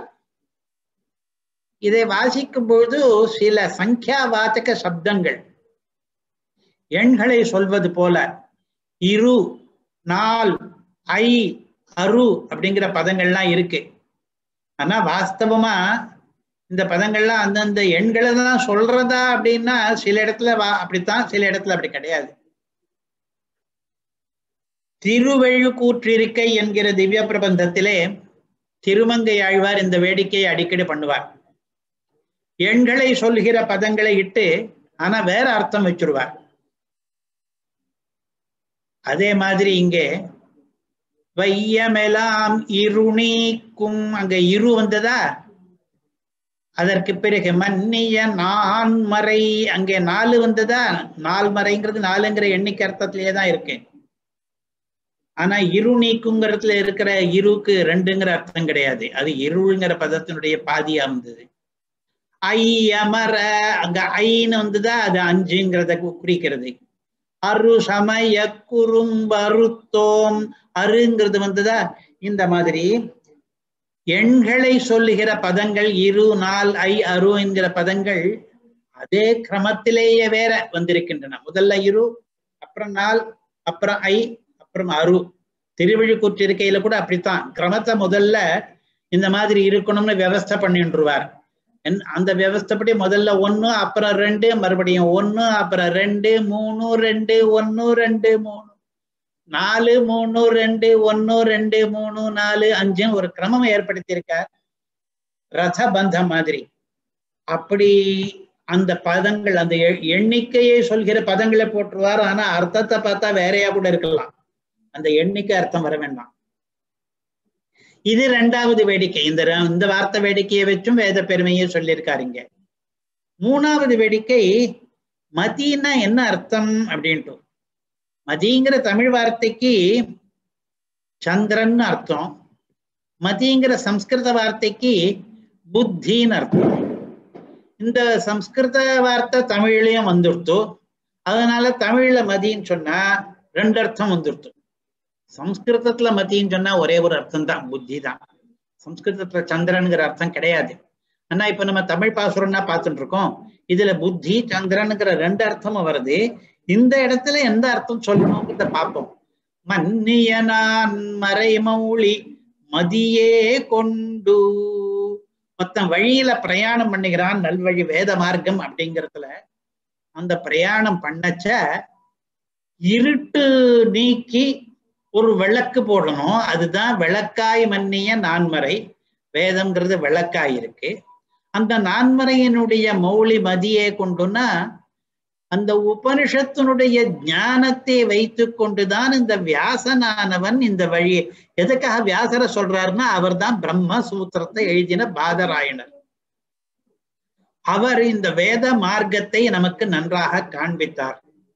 இதை வாசிக்கும் பொழுது சில சங்கியா வாச்சக சப்தங்கள், எண்களை சொல்வது போல இரு, நால், ஐ, அரு அப்படிங்கிற பதங்கள்லாம் இருக்கு. ஆனா வாஸ்தவமா இந்த பதங்கள்லாம் அந்தந்த எண்களை தான் சொல்றதா அப்படின்னா சில இடத்துல வா அப்படித்தான், சில இடத்துல அப்படி கிடையாது. திருவெழுக்கூற்றிருக்கை என்கிற திவ்ய பிரபந்தத்திலே திருமங்கை ஆழ்வார் இந்த வேடிக்கையை அடிக்கடி பண்ணுவார். எண்களை சொல்கிற பதங்களை இட்டு ஆனா வேற அர்த்தம் வச்சிருவார். அதே மாதிரி இங்கே வையமெலாம் இருநீக்கும், அங்க இரு வந்ததா, அதற்கு பிறகு மன்னிய நான்மறை, அங்கே நாலு வந்ததா, நால்மறைங்கிறது நாலுங்கிற எண்ணிக்கை அர்த்தத்திலேயே தான் இருக்கு. ஆனா இரு நீக்குங்கிறதுல இருக்கிற இருக்கு ரெண்டுங்கிற அர்த்தம் கிடையாது, அது இருளுங்கிற பதத்தினுடைய பாதியா வந்தது. ஐ அமர, அங்க ஐன்னு வந்ததா, அது அஞ்சுங்கிறத குறிக்கிறது. அரு சமய குறும்பருத்தோம், அருங்கிறது வந்ததா. இந்த மாதிரி எண்களை சொல்லுகிற பதங்கள் இரு, நால், ஐ, அரு என்கிற பதங்கள் அதே கிரமத்திலேயே வேற வந்திருக்கின்றன. முதல்ல இரு, அப்புறம் நால், அப்புறம் ஐ, அப்புறம் அரு. திருவிழிக்கூற்றிருக்கையில கூட அப்படித்தான் கிரமத்தை முதல்ல இந்த மாதிரி இருக்கணும்னு வியவஸ்தை பண்ணிட்டுருவார். அந்த வியவஸ்தைப்படி முதல்ல ஒன்னு, அப்புறம் ரெண்டு, மறுபடியும் ஒன்னு, அப்புறம் ரெண்டு, மூணு, ரெண்டு, ஒன்னு, ரெண்டு, மூணு, நாலு, மூணு, ரெண்டு, ஒன்னு, ரெண்டு, மூணு, நாலு, அஞ்சு ஒரு கிரமம் ஏற்படுத்தியிருக்கார், ரத பந்தம் மாதிரி. அப்படி அந்த பதங்கள், அந்த எண்ணிக்கையை சொல்கிற பதங்களை போட்டுருவார். ஆனா அர்த்தத்தை பார்த்தா வேறையா கூட இருக்கலாம், அந்த எண்ணிக்கை அர்த்தம் வர வேண்டாம். இது ரெண்டாவது வேடிக்கை. இந்த இந்த வார்த்தை வேடிக்கையை வச்சும் வேத பெருமையை சொல்லியிருக்காருங்க. மூணாவது வேடிக்கை மதினா என்ன அர்த்தம் அப்படின்ட்டு. மதிங்கிற தமிழ் வார்த்தைக்கு சந்திரன் அர்த்தம், மதிங்கிற சம்ஸ்கிருத வார்த்தைக்கு புத்தின்னு அர்த்தம். இந்த சம்ஸ்கிருத வார்த்தை தமிழ்லயும் வந்துடுத்து, அதனால தமிழ்ல மதின்னு சொன்னா ரெண்டு அர்த்தம் வந்துடுத்து. சம்ஸ்கிருதத்துல மதின்னு சொன்னா ஒரே ஒரு அர்த்தம் தான், புத்தி தான். சம்ஸ்கிருதத்துல சந்திரனுங்கிற அர்த்தம் கிடையாது. ஆனா இப்ப நம்ம தமிழ் பாசுரம்னா பார்த்துட்டு இருக்கோம், இதுல புத்தி சந்திரனுங்கிற ரெண்டு அர்த்தமும் வருது. இந்த இடத்துல எந்த அர்த்தம் சொல்லணும்ன்றத பார்ப்போம். மன்னிய நான் மறைமௌழி மதியே கொண்டு, மொத்தம் வழியில பிரயாணம் பண்ணுகிறான், நல்வழி வேத மார்க்கம் அப்படிங்கிறதுல அந்த பிரயாணம் பண்ணச்ச இருட்டு நீக்கி ஒரு விளக்கு போடணும், அதுதான் விளக்காய் மன்னிய நான்மறை. வேதம்ங்கிறது விளக்காய் இருக்கு. அந்த நான்மறையினுடைய மௌலி மதியே கொண்டுனா அந்த உபனிஷத்தினுடைய ஞானத்தை வைத்து கொண்டுதான் இந்த வியாசனானவன் இந்த வழி. எதுக்காக வியாசரை சொல்றாருன்னா அவர் தான் பிரம்ம சூத்திரத்தை எழுதின பாதராயணர். அவர் இந்த வேத மார்க்கத்தை நமக்கு நன்றாக காண்பித்தார்.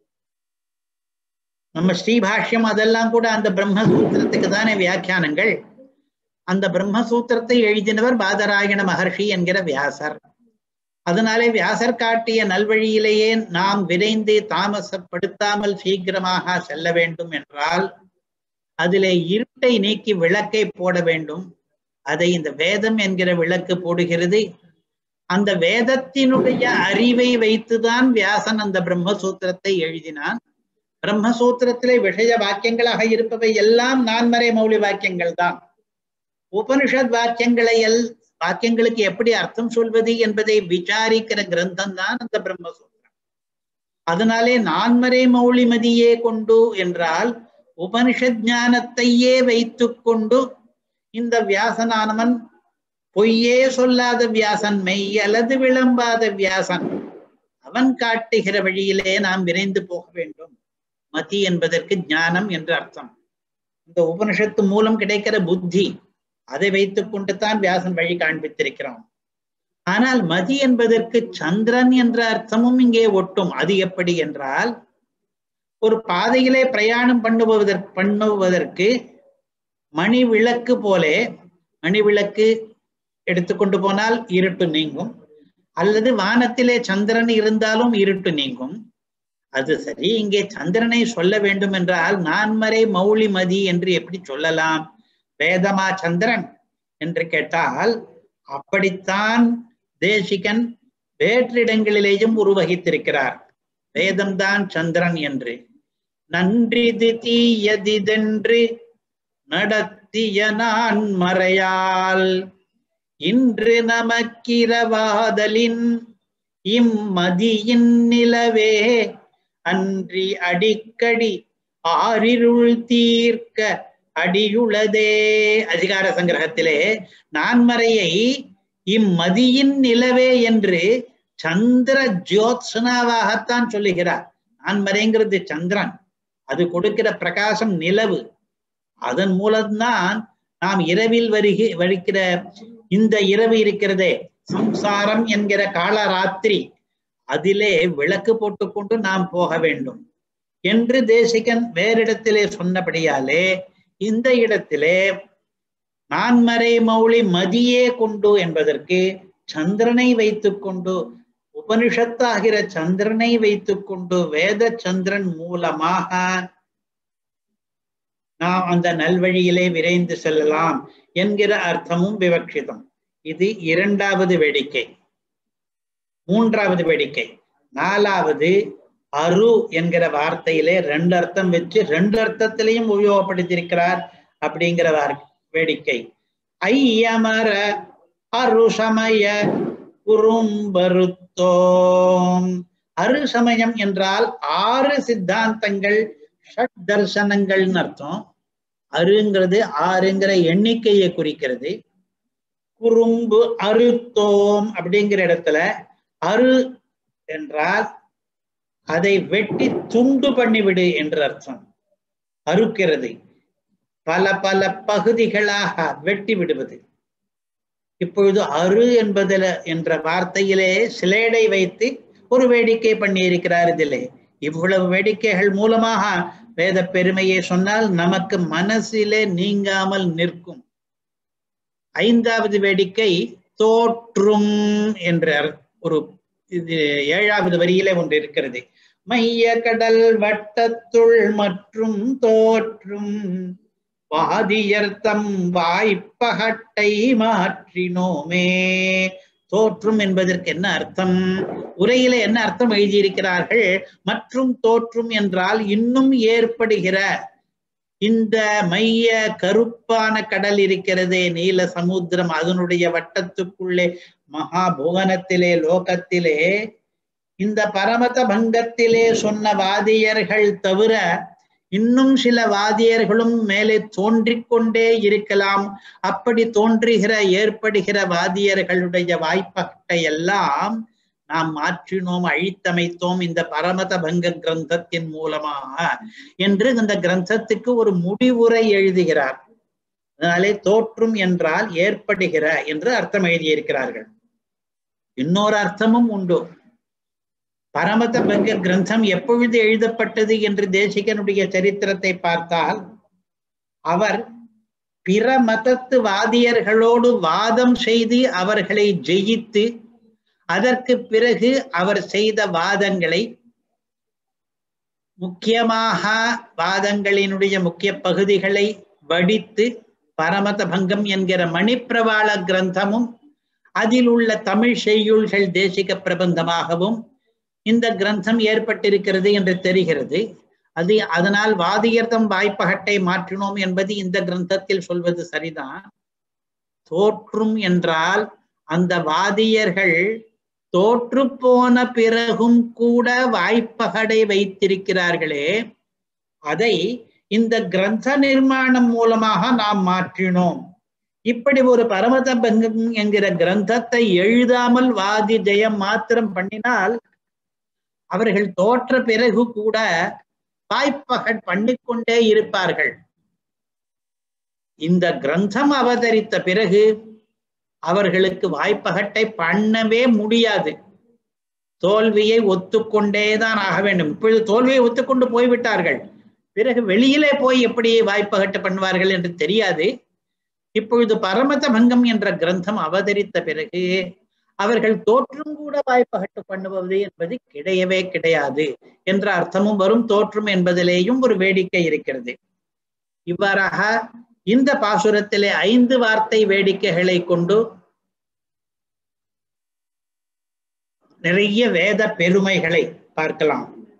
நம்ம ஸ்ரீபாஷ்யம் அதெல்லாம் கூட அந்த பிரம்மசூத்திரத்துக்கு தானே வியாக்கியானங்கள். அந்த பிரம்மசூத்திரத்தை எழுதினவர் பாதராயண மகர்ஷி என்கிற வியாசர். அதனாலே வியாசர் காட்டிய நல்வழியிலேயே நாம் விரைந்து தாமசப்படுத்தாமல் சீக்கிரமாக செல்ல வேண்டும் என்றால் அதிலே இருட்டை நீக்கி விளக்கை போட வேண்டும். அதை இந்த வேதம் என்கிற விளக்கு போடுகிறது. அந்த வேதத்தினுடைய அறிவை வைத்துதான் வியாசன் அந்த பிரம்மசூத்திரத்தை எழுதினான். பிரம்மசூத்திரத்திலே விஷய வாக்கியங்களாக இருப்பவை எல்லாம் நான்மறை மௌலி வாக்கியங்கள் தான். உபனிஷத் வாக்கியங்களை எல் வாக்கியங்களுக்கு எப்படி அர்த்தம் சொல்வது என்பதை விசாரிக்கிற கிரந்தம் தான் அந்த பிரம்மசூத்திரம். அதனாலே நான்மறை மௌலி மதியே கொண்டு என்றால் உபனிஷத் ஞானத்தையே வைத்து கொண்டு இந்த வியாசனானவன் பொய்யே சொல்லாத வியாசன், மெய் அல்லது விளம்பாத வியாசன், அவன் காட்டுகிற வழியிலே நாம் விரைந்து போக வேண்டும். மதி என்பதற்கு ஞானம் என்று அர்த்தம். இந்த உபனிஷத்து மூலம் கிடைக்கிற புத்தி, அதை வைத்துக் கொண்டு தான் வியாசன் வழி காண்பித்திருக்கிறான். ஆனால் மதி என்பதற்கு சந்திரன் என்ற அர்த்தமும் இங்கே ஒட்டும். அது எப்படி என்றால் ஒரு பாதையிலே பிரயாணம் பண்ணுவதற்கு பண்ணுவதற்கு மணி விளக்கு போலே, மணி விளக்கு எடுத்துக்கொண்டு போனால் இருட்டு நீங்கும், அல்லது வானத்திலே சந்திரன் இருந்தாலும் இருட்டு நீங்கும். அது சரி, இங்கே சந்திரனை சொல்ல வேண்டும் என்றால் நான்மறை மௌலி மதி என்று எப்படி சொல்லலாம்? வேதமா சந்திரன் என்று கேட்டால் அப்படித்தான் தேசிகன் வேற்றிடங்களிலேயும் உருவகித்திருக்கிறார். வேதம்தான் சந்திரன் என்று. நன்றிது தீயதிதென்று நடத்திய நான் மறையால் இன்று நமக்கிரவாதலின் இம்மதியின் நிலவே அன்றி அடிக்கடி ஆறிருள் தீர்க்க அடியுளதே. அதிகார சங்கிரகத்திலே நான்மறையை இம்மதியின் நிலவே என்று சந்திர ஜோத்ஸ்னாவாகத்தான் சொல்லுகிறார். நான்மறைங்கிறது சந்திரன், அது கொடுக்கிற பிரகாசம் நிலவு. அதன் மூலம்தான் நாம் இரவில் வருகி வருகிற இந்த இரவு இருக்கிறதே சம்சாரம் என்கிற காலராத்திரி, அதிலே விளக்கு போட்டுக்கொண்டு நாம் போக வேண்டும் என்று தேசிகன் வேறிடத்திலே சொன்னபடியாலே இந்த இடத்திலே நான்மறை மௌளி மதியே கொண்டு என்பதற்கு சந்திரனை வைத்துக்கொண்டு, உபனிஷத்தாகிற சந்திரனை வைத்துக்கொண்டு வேத சந்திரன் மூலமாக நாம் அந்த நல்வழியிலே விரைந்து செல்லலாம் என்கிற அர்த்தமும் விவக்ஷிதம். இது இரண்டாவது வேடிக்கை. மூன்றாவது வேடிக்கை. நாலாவது அரு என்கிற வார்த்தையிலே ரெண்டு அர்த்தம் வச்சு ரெண்டு அர்த்தத்திலையும் உபயோகப்படுத்தியிருக்கிறார் அப்படிங்கிற வேடிக்கை. ஐயமர அரு சமய குறும்பருத்தோம். அரு சமயம் என்றால் ஆறு சித்தாந்தங்கள், ஷட் தர்சனங்கள்னு அர்த்தம். அருங்கிறது ஆறுங்கிற எண்ணிக்கையை குறிக்கிறது. குறும்பு அறுத்தோம் அப்படிங்கிற இடத்துல அரு என்றால் அதை வெட்டி துண்டு பண்ணிவிடு என்று அர்த்தம். அறுக்கிறது, பல பல பகுதிகளாக வெட்டி விடுவது. இப்பொழுது அரு என்பதில் என்ற வார்த்தையிலே சிலேடை வைத்து ஒரு வேடிக்கை பண்ணி இருக்கிறார். இதிலே இவ்வளவு வேடிக்கைகள் மூலமாக வேத பெருமையை சொன்னால் நமக்கு மனசிலே நீங்காமல் நிற்கும். ஐந்தாவது வேடிக்கை தோற்றும் என்ற ஒரு இது ஏழாவது வரியிலே ஒன்று இருக்கிறது. மைய கடல் வட்டத்துள் மற்றும் தோற்றும் வாதியர்த்தம் வாய்ப்பகட்டை மாற்றினோமே. தோற்றும் என்பதற்கு என்ன அர்த்தம்? உரையில என்ன அர்த்தம் எழுதியிருக்கிறார்கள்? மற்றும் தோற்றும் என்றால் இன்னும் ஏற்படுகிற இந்த மைய கருப்பான கடல் இருக்கிறதே நீல சமுத்திரம், அதனுடைய வட்டத்துக்குள்ளே மகாபுவனத்திலே லோகத்திலே இந்த பரமத பங்கத்திலே சொன்ன வாதியர்கள் தவிர இன்னும் சில வாதியர்களும் மேலே தோன்றிக் கொண்டே இருக்கலாம். அப்படி தோன்றுகிற ஏற்படுகிற வாதியர்களுடைய வாய்ப்பகட்டை எல்லாம் நாம் மாற்றினோம், அழித்தமைத்தோம் இந்த பரமத பங்க கிரந்தத்தின் மூலமாக என்று இந்த கிரந்தத்துக்கு ஒரு முடிவுரை எழுதுகிறார். அதனாலே தோற்றும் என்றால் ஏற்படுகிற என்று அர்த்தம் எழுதியிருக்கிறார்கள். இன்னொரு அர்த்தமும் உண்டு. பரமத பங்க கிரந்தம் எப்பொழுது எழுதப்பட்டது என்று தேசிகனுடைய சரித்திரத்தை பார்த்தால், அவர் பிற மதத்து வாதியர்களோடு வாதம் செய்து அவர்களை ஜெயித்து அதற்கு பிறகு அவர் செய்த வாதங்களை, முக்கியமாக வாதங்களினுடைய முக்கிய பகுதிகளை வடித்து பரமத பங்கம் என்கிற மணிப்பிரவாள கிரந்தமும் அதில் உள்ள தமிழ் செய்யுள்கள் தேசிக பிரபந்தமாகவும் இந்த கிரந்தம் ஏற்பட்டிருக்கிறது என்று தெரிகிறது. அது அதனால் வாதியர்த்தம் வாய்ப்பகட்டை மாற்றினோம் என்பது இந்த கிரந்தத்தில் சொல்வது சரிதான். தோற்றும் என்றால் அந்த வாதியர்கள் தோற்று போன பிறகும் கூட வாய்ப்பகடை வைத்திருக்கிறார்களே, அதை இந்த கிரந்த நிர்மாணம் மூலமாக நாம் மாற்றினோம். இப்படி ஒரு பரமத பங்கம் என்கிற கிரந்தத்தை எழுதாமல் வாதி ஜெயம் மாத்திரம் பண்ணினால் அவர்கள் தோற்ற பிறகு கூட வாய்ப்பகட் பண்ணிக்கொண்டே இருப்பார்கள். இந்த கிரந்தம் அவதரித்த பிறகு அவர்களுக்கு வாய்ப்பகட்டை பண்ணவே முடியாது. தோல்வியை ஒத்துக்கொண்டேதான் ஆக வேண்டும். இப்பொழுது தோல்வியை ஒத்துக்கொண்டு போய்விட்டார்கள். பிறகு வெளியிலே போய் எப்படி வாய்ப்பகட்டு பண்ணுவார்கள் என்று தெரியாது. இப்பொழுது பரமத பங்கம் என்ற கிரந்தம் அவதரித்த பிறகு அவர்கள் தோற்றும் கூட வாய்ப்பகட்டு பண்ணுவது என்பது கிடையவே கிடையாது என்ற அர்த்தமும் வரும். தோற்றும் என்பதிலேயும் ஒரு வேடிக்கை இருக்கிறது. இவ்வாறாக இந்த பாசுரத்திலே ஐந்து வார்த்தை வேடிக்கைகளை கொண்டு நிறைய வேத பெருமைகளை பார்க்கலாம்.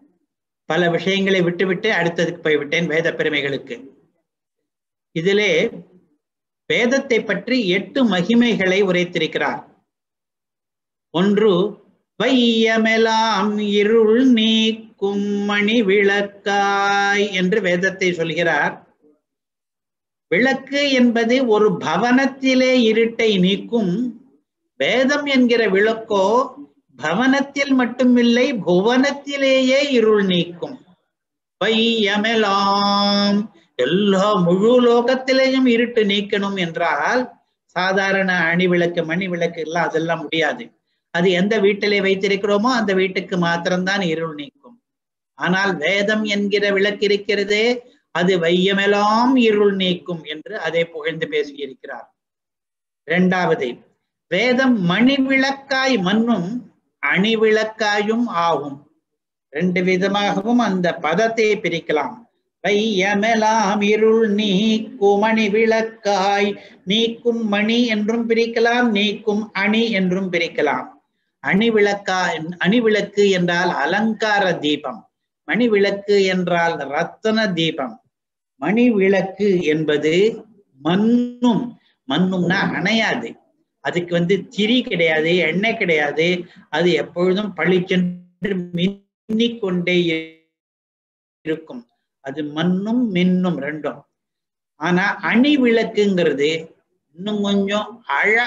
பல விஷயங்களை விட்டுவிட்டு அடுத்ததுக்கு போய்விட்டேன் வேத பெருமைகளுக்கு. இதிலே வேதத்தை பற்றி எட்டு மகிமைகளை உரைத்திருக்கிறார். ஒன்று, வையமெலாம் இருள் நீக்கும் மணி விளக்காய் என்று வேதத்தை சொல்கிறார். விளக்கு என்பது ஒரு பவனத்திலே இருட்டை நீக்கும். வேதம் என்கிற விளக்கோ பவனத்தில் மட்டுமில்லை, புவனத்திலேயே இருள் நீக்கும். வையமெலாம், எல்லா முழு லோகத்திலேயும் இருட்டு நீக்கணும் என்றால் சாதாரண அணி விளக்கு மணி விளக்கு எல்லாம் அதெல்லாம் முடியாது. அது எந்த வீட்டிலே வைத்திருக்கிறோமோ அந்த வீட்டுக்கு மாத்திரம்தான் இருள் நீக்கும். ஆனால் வேதம் என்கிற விளக்கு இருக்கிறதே, அது வையமெல்லாம் இருள் நீக்கும் என்று அதை புகழ்ந்து பேசியிருக்கிறார். இரண்டாவது, வேதம் மணி விளக்காய் மண்ணும் அணி விளக்காயும் ஆகும். ரெண்டு விதமாகவும் அந்த பதத்தை பிரிக்கலாம். வையமெலாம் இருள் நீக்கும் மணி விளக்காய், நீக்கும் மணி என்றும் பிரிக்கலாம், நீக்கும் அணி என்றும் பிரிக்கலாம். அணி விளக்கா அணி விளக்கு என்றால் அலங்கார தீபம், மணி விளக்கு என்றால் ரத்தன தீபம். மணி விளக்கு என்பது மண்ணும், மண்ணும்னா அணையாது, அதுக்கு வந்து திரி கிடையாது, எண்ணெய் கிடையாது, அது எப்பொழுதும் பளிச்சென்று மின்னிக்கொண்டே இருக்கும். அது மண்ணும் மின்னும் ரெண்டும். ஆனா அணி விளக்குங்கிறது இன்னும் கொஞ்சம் அழகா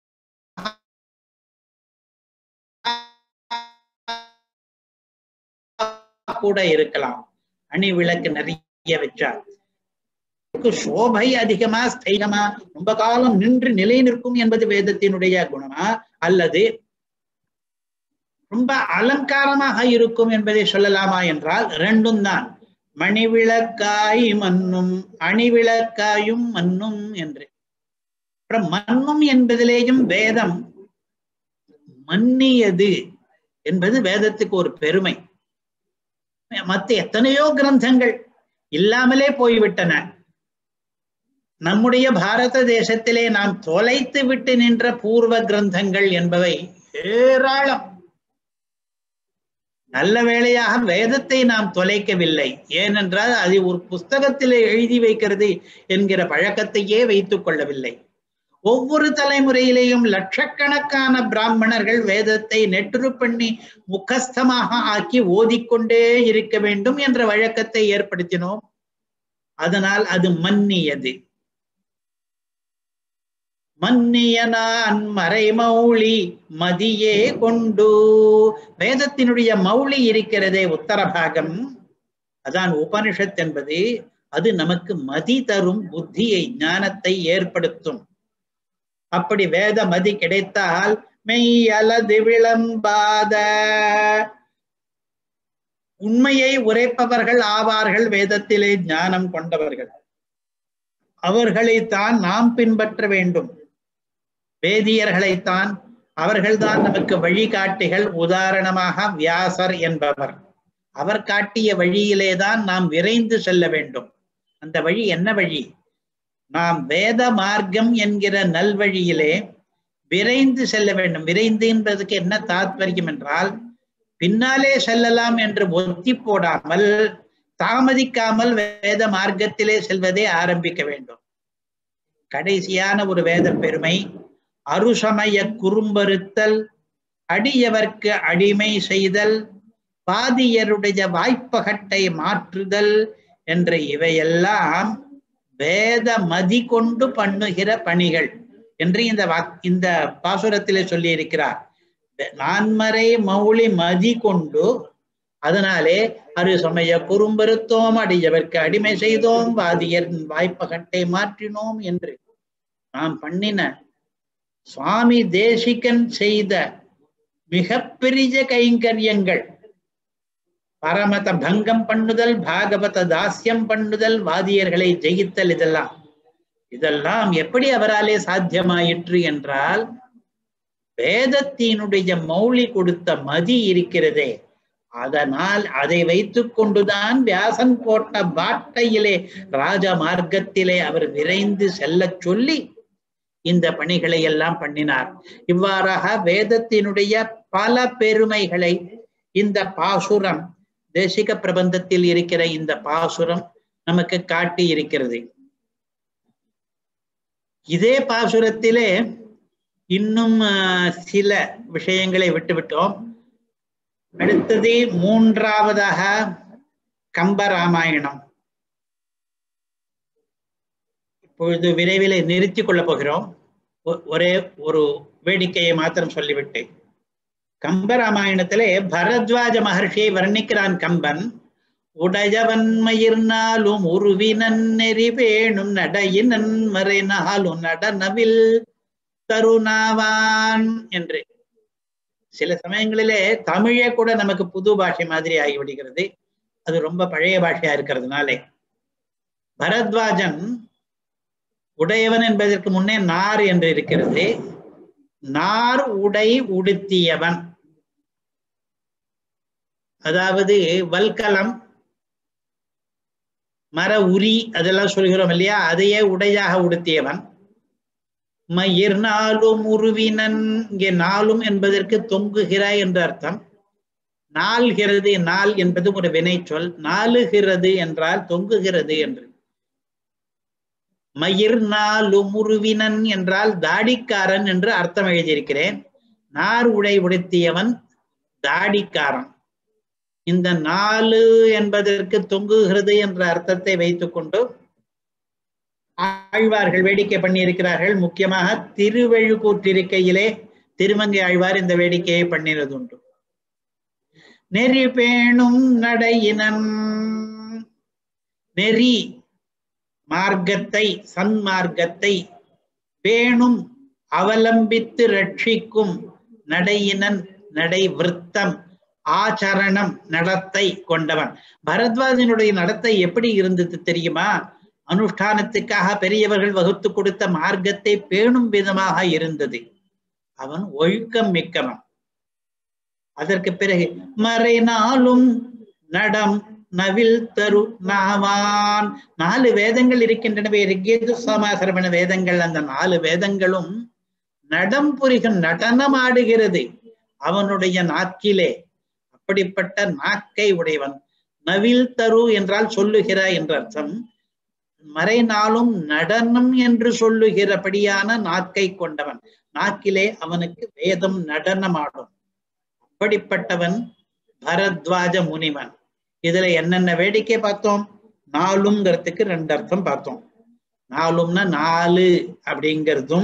கூட இருக்கலாம். அணி விளக்கு நிறைய வச்சா சோபை அதிகமா ஸ்தைகமா ரொம்ப காலம் நின்று நிலை நிற்கும் என்பது வேதத்தினுடைய குணமா, அல்லது ரொம்ப அலங்காரமாக இருக்கும் என்பதை சொல்லலாமா என்றால் ரெண்டும் தான். மணி விளக்காய் மண்ணும் அணி விளக்காயும் மண்ணும் என்று. அப்புறம் மண்ணும் என்பதிலேயும் வேதம் மன்னியது என்பது வேதத்துக்கு ஒரு பெருமை. மற்ற எத்தனையோ கிரந்தங்கள் இல்லாமலே போய்விட்டன. நம்முடைய பாரத தேசத்திலே நாம் தொலைத்து விட்டு நின்ற பூர்வ கிரந்தங்கள் என்பவை ஏராளம். நல்ல வேளையாக வேதத்தை நாம் தொலைக்கவில்லை. ஏனென்றால் அது ஒரு புஸ்தகத்திலே எழுதி வைக்கிறது என்கிற பழக்கத்தையே வைத்துக் கொள்ளவில்லை. ஒவ்வொரு தலைமுறையிலேயும் லட்சக்கணக்கான பிராமணர்கள் வேதத்தை நெற்று பண்ணி முகஸ்தமாக ஆக்கி ஓதிக்கொண்டே இருக்க வேண்டும் என்ற வழக்கத்தை ஏற்படுத்தினோம். அதனால் அது மன்னியது. மன்னியனான் மறைமௌளி மதியே கொண்டு, வேதத்தினுடைய மௌளி இருக்கிறதே உத்தரபாகம், அதான் உபனிஷத் என்பது, அது நமக்கு மதி தரும், புத்தியை ஞானத்தை ஏற்படுத்தும். அப்படி வேத மதி கிடைத்தால் மெய் அல்லது விளம்பாத உண்மையை உரைப்பவர்கள் ஆவார்கள். வேதத்திலே ஞானம் கொண்டவர்கள், அவர்களைத்தான் நாம் பின்பற்ற வேண்டும். வேதியர்களைத்தான், அவர்கள்தான் நமக்கு வழிகாட்டிகள். உதாரணமாக வியாசர் என்பவர், அவர் காட்டிய வழியிலேதான் நாம் விரைந்து செல்ல வேண்டும். அந்த வழி என்ன வழி? நாம் வேத மார்க்கம் என்கிற நல்வழியிலே விரைந்து செல்ல வேண்டும். விரைந்து என்பதற்கு என்ன தாத்பரியம் என்றால், பின்னாலே செல்லலாம் என்று ஒத்தி போடாமல் தாமதிக்காமல் வேத மார்க்கத்திலே செல்வதே ஆரம்பிக்க வேண்டும். கடைசியான ஒரு வேத பெருமை, அருசமய குறும்பறுத்தல், அடியவர்க்கு அடிமை செய்தல், பாதியருடைய வாய்ப்பகட்டை மாற்றுதல் என்ற இவையெல்லாம் வேத மதி கொண்டு பண்ணுகிற பணிகள் என்று இந்த இந்த பாசுரத்திலே சொல்லி இருக்கிறார். நான்மறை மௌளி மதி கொண்டு, அதனாலே அரு சமய குறும்பறுத்தோம், அடியவர்க்கு அடிமை செய்தோம், வாதியர் வாய்ப்பகட்டை மாற்றினோம் என்று நாம் பண்ணின சுவாமி தேசிகன் செய்த மிகப்பெரிய கைங்கரியங்கள். பரமத பங்கம் பண்ணுதல், பாகவத தாஸ்யம் பண்ணுதல், வாதியர்களை ஜெயித்தல், இதெல்லாம் இதெல்லாம் எப்படி அவராலே சாத்தியமாயிற்று என்றால், வேதத்தினுடைய மௌலி கொடுத்த மதி இருக்கிறதே, அதனால் அதை வைத்துக் கொண்டுதான் வியாசன் போட்ட பாட்டையிலே ராஜ மார்க்கத்திலே அவர் விரைந்து செல்ல சொல்லி இந்த பணிகளை எல்லாம் பண்ணினார். இவ்வாறாக வேதத்தினுடைய பல பெருமைகளை இந்த பாசுரம் தேசிக பிரபந்தத்தில் இருக்கிற இந்த பாசுரம் நமக்கு காட்டி இருக்கிறது. இதே பாசுரத்திலே இன்னும் சில விஷயங்களை விட்டுவிட்டோம். அடுத்தது மூன்றாவதாக கம்பராமாயணம். இப்பொழுது விரைவில் நிறுத்திக் கொள்ளப் போகிறோம். ஒரே ஒரு வேடிக்கையை மாத்திரம் சொல்லிவிட்டு, கம்பராமாயணத்திலே பரத்வாஜ மகர்ஷியை வர்ணிக்கிறான் கம்பன். உடையவன் மயிர்னாலும் உருவினன் நெறி வேணும் நடையினன் மறைநாளும் நடனவில் தருணாவான் என்று. சில சமயங்களிலே தமிழே கூட நமக்கு புது பாஷை மாதிரி ஆகிவிடுகிறது. அது ரொம்ப பழைய பாஷையா இருக்கிறதுனாலே. பரத்வாஜன் உடையவன் என்பதற்கு முன்னே நார் என்று இருக்கிறது. நார் உடை உடுத்தியவன், அதாவது வல்கலம், மர உரி அதெல்லாம் சொல்கிறோம் இல்லையா, அதையே உடையாக உடுத்தியவன். மயிர் நாளும் உருவினன், இங்கே நாளும் என்பதற்கு தொங்குகிற என்று அர்த்தம். நாள்கிறது, நாள் என்பது ஒரு வினை சொல். நாளுகிறது என்றால் தொங்குகிறது என்று. மயிர் நாளும் உருவினன் என்றால் தாடிக்காரன் என்று அர்த்தம் எழுதியிருக்கிறேன். நார் உடை உடுத்தியவன் தாடிக்காரன். இந்த நாலு என்பதற்கு தொங்குகிறது என்ற அர்த்தத்தை வைத்துக் கொண்டு ஆழ்வார்கள் வேடிக்கை பண்ணி இருக்கிறார்கள். முக்கியமாக திருவெழுக்கூற்றிருக்கையிலே திருமங்கை ஆழ்வார் இந்த வேடிக்கையை பண்ணினது உண்டு. நெறி பேணும் நடையினன், நெறி மார்க்கத்தை, சன்மார்க்கத்தை, பேணும் அவலம்பித்து ரட்சிக்கும், நடையினன் நடை விருத்தம், ஆச்சரணம் நடத்தை கொண்டவன். பரத்வாஜனுடைய நடத்தை எப்படி இருந்தது தெரியுமா? அனுஷ்டானத்துக்காக பெரியவர்கள் வகுத்து கொடுத்த மார்க்கத்தை பேணும் விதமாக இருந்தது. அவன் ஒழுக்கம் மிக்கவன். அதற்கு பிறகு மறைநாளும் நடம் நவில் தரு நாவான். நாலு வேதங்கள் இருக்கின்றனவே, ரிக்கேது சாமாசரவண வேதங்கள். அந்த நாலு வேதங்களும் நடம் புரிகும், நடனம் ஆடுகிறது அவனுடைய நாக்கிலே. அப்படிப்பட்ட நாக்கை உடையவன். நவில் தரு என்றால் சொல்லுகிற என்ற அர்த்தம். மறைநாளும் நடனம் என்று சொல்லுகிறபடியான நாக்கை கொண்டவன். நாக்கிலே அவனுக்கு வேதம் நடனமாடும். அப்படிப்பட்டவன் பரத்வாஜ முனிவன். இதுல என்னென்ன வேடிக்கை பார்த்தோம்? நாலுங்கிறதுக்கு ரெண்டு அர்த்தம் பார்த்தோம். நாலும்னா நாலு அப்படிங்கிறதும்,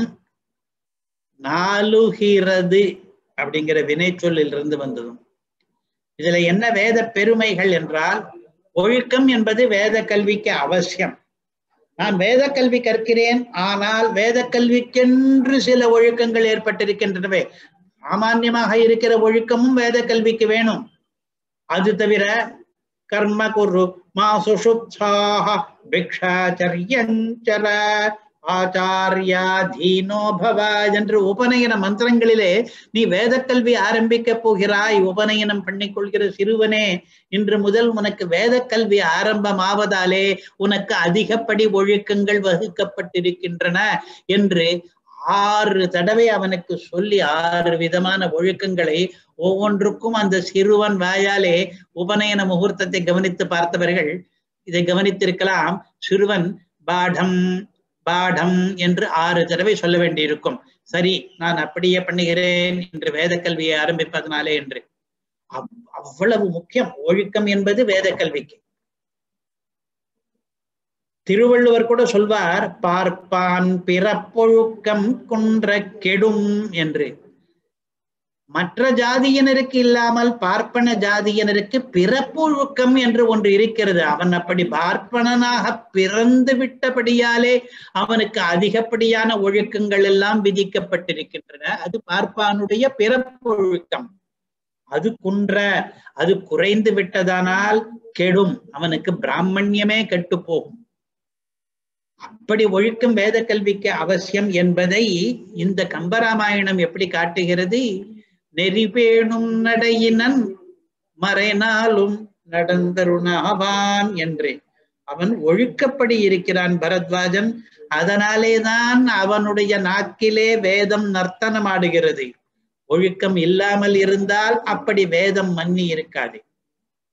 நாலுகிறது அப்படிங்கிற வினை சொல்லில் இருந்து வந்ததும். இதுல என்ன வேத பெருமைகள் என்றால், ஒழுக்கம் என்பது வேத கல்விக்கு அவசியம். நான் வேத கல்வி கற்கிறேன், ஆனால் வேத கல்விக்கென்று சில ஒழுக்கங்கள் ஏற்பட்டிருக்கின்றனவே. சாமான்யமாக இருக்கிற ஒழுக்கமும் வேத கல்விக்கு வேணும். அது தவிர கர்ம குரு மா சுஷுப்சாஹ பிக்ஷாச்சரியஞ்சர ஆச்சாரியா தீனோ பவ என்று உபநயன மந்திரங்களிலே நீ வேத கல்வி ஆரம்பிக்க போகிறாய். உபநயனம் பண்ணிக்கொள்கிற சிறுவனே, இன்று முதல் உனக்கு வேத கல்வி ஆரம்பமாவதாலே உனக்கு அதிகப்படி ஒழுக்கங்கள் வகுக்கப்பட்டிருக்கின்றன என்று ஆறு தடவை அவனுக்கு சொல்லி ஆறு விதமான ஒழுக்கங்களை ஒவ்வொன்றுக்கும் அந்த சிறுவன் வாயாலே உபநயன முகூர்த்தத்தை கவனித்து பார்த்தவர்கள் இதை கவனித்திருக்கலாம். சிறுவன் பாடம் பாடம் என்று ஆறு தடவை சொல்ல வேண்டியிருக்கும். சரி, நான் அப்படியே பண்ணுகிறேன் என்று வேத கல்வியை ஆரம்பிப்பதனாலே என்று. அவ்வளவு முக்கியம் ஒழுக்கம் என்பது வேத கல்விக்கு. திருவள்ளுவர் கூட சொல்வார், பார்ப்பான் பிறப்பொழுக்கம் குன்ற கெடும் என்று. மற்ற ஜாதியினருக்கு இல்லாமல் பார்ப்பன ஜாதியினருக்கு பிறப்பொழுக்கம் என்று ஒன்று இருக்கிறது. அவன் அப்படி பார்ப்பனனாக பிறந்து விட்டபடியாலே அவனுக்கு அதிகப்படியான ஒழுக்கங்கள் எல்லாம் விதிக்கப்பட்டிருக்கின்றன. அது பார்ப்பானுடைய பிறப்பொழுக்கம். அது குன்ற, அது குறைந்து விட்டதானால் கெடும், அவனுக்கு பிராமணியமே கெட்டு போகும். அப்படி ஒழுக்கம் வேத கல்விக்கு அவசியம் என்பதை இந்த கம்பராமாயணம் எப்படி காட்டுகிறது? நெறிபேணும் நடையினன் மறைநாளும் நடந்தருணாவான் என்று. அவன் ஒழுக்கப்படி இருக்கிறான் பரத்வாஜன். அதனாலேதான் அவனுடைய நாக்கிலே வேதம் நர்த்தனம் ஆடுகிறது. ஒழுக்கம் இல்லாமல் இருந்தால் அப்படி வேதம் மன்னி இருக்காது.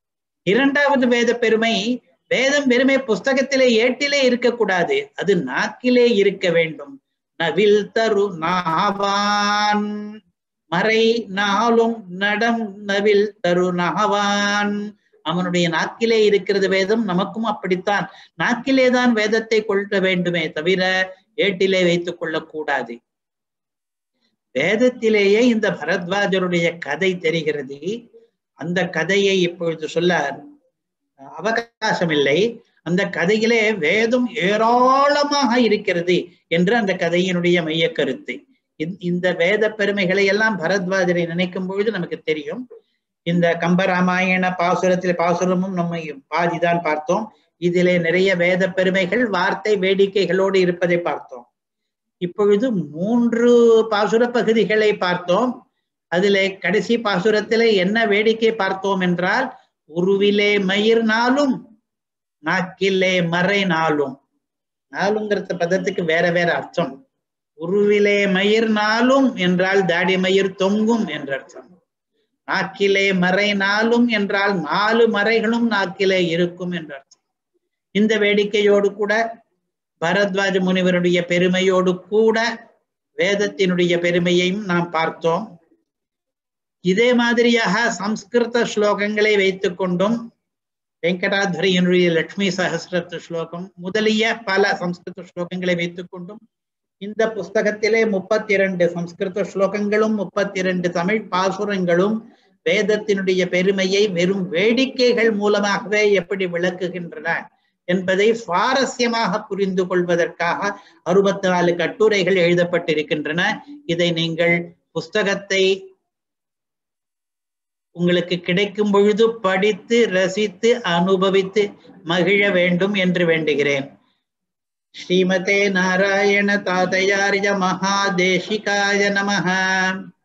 இரண்டாவது வேத பெருமை, வேதம் வெறுமே புஸ்தகத்திலே ஏட்டிலே இருக்கக்கூடாது, அது நாக்கிலே இருக்க வேண்டும். நவில் தரு நாவான், மறை நாளும் நடம் நவில் தரு நாவான். அவனுடைய நாக்கிலே இருக்கிறது வேதம், நமக்கும் அப்படித்தான். நாக்கிலே தான் வேதத்தை கொள்ள வேண்டுமே தவிர ஏட்டிலே வைத்துக் கொள்ளக்கூடாது. வேதத்திலேயே இந்த பரத்வாஜருடைய கதை தெரிகிறது. அந்த கதையை இப்பொழுது சொல்ல அவகாசம் இல்லை. அந்த கதையிலே வேதம் ஏராளமாக இருக்கிறது என்று அந்த கதையினுடைய மைய கருத்து. இந்த வேத பெருமைகளை எல்லாம் பரத்வாஜரை நினைக்கும் பொழுது நமக்கு தெரியும். இந்த கம்பராமாயண பாசுரத்தில் பாசுரமும் நம்ம பாதிதான் பார்த்தோம். இதிலே நிறைய வேத பெருமைகள் வார்த்தை வேடிக்கைகளோடு இருப்பதை பார்த்தோம். இப்பொழுது மூன்று பாசுர பகுதிகளை பார்த்தோம். அதிலே கடைசி பாசுரத்திலே என்ன வேடிக்கை பார்த்தோம் என்றால், உருவிலே மயிர் நாளும் நாக்கிலே மறை நாளும். நாளுங்கிறத பதத்துக்கு வேற வேற அர்த்தம். உருவிலே மயிர் நாளும் என்றால் தாடி மயிர் தொங்கும் என்ற அர்த்தம். நாக்கிலே மறை நாளும் என்றால் நாலு மறைகளும் நாக்கிலே இருக்கும் என்ற அர்த்தம். இந்த வேடிக்கையோடு கூட பரத்வாஜ முனிவருடைய பெருமையோடு கூட வேதத்தினுடைய பெருமையையும் நாம் பார்த்தோம். இதே மாதிரியாக சம்ஸ்கிருத ஸ்லோகங்களை வைத்துக் கொண்டும், வெங்கடாத்வரியினுடைய லட்சுமி சஹஸ்ரத்து ஸ்லோகம் முதலிய பல சம்ஸ்கிருத ஸ்லோகங்களை வைத்துக் கொண்டும், இந்த புஸ்தகத்திலே முப்பத்தி இரண்டு சம்ஸ்கிருத ஸ்லோகங்களும் முப்பத்தி இரண்டு தமிழ் பாசுரங்களும் வேதத்தினுடைய பெருமையை வெறும் வேடிக்கைகள் மூலமாகவே எப்படி விளக்குகின்றன என்பதை சுவாரஸ்யமாக புரிந்து கொள்வதற்காக அறுபத்தி நாலு கட்டுரைகள் எழுதப்பட்டிருக்கின்றன. இதை நீங்கள் புஸ்தகத்தை உங்களுக்கு கிடைக்கும் பொழுது படித்து ரசித்து அனுபவித்து மகிழ வேண்டும் என்று வேண்டுகிறேன். ஸ்ரீமதே நாராயண தாதயார்ய மகாதேசிகாய நமஹ.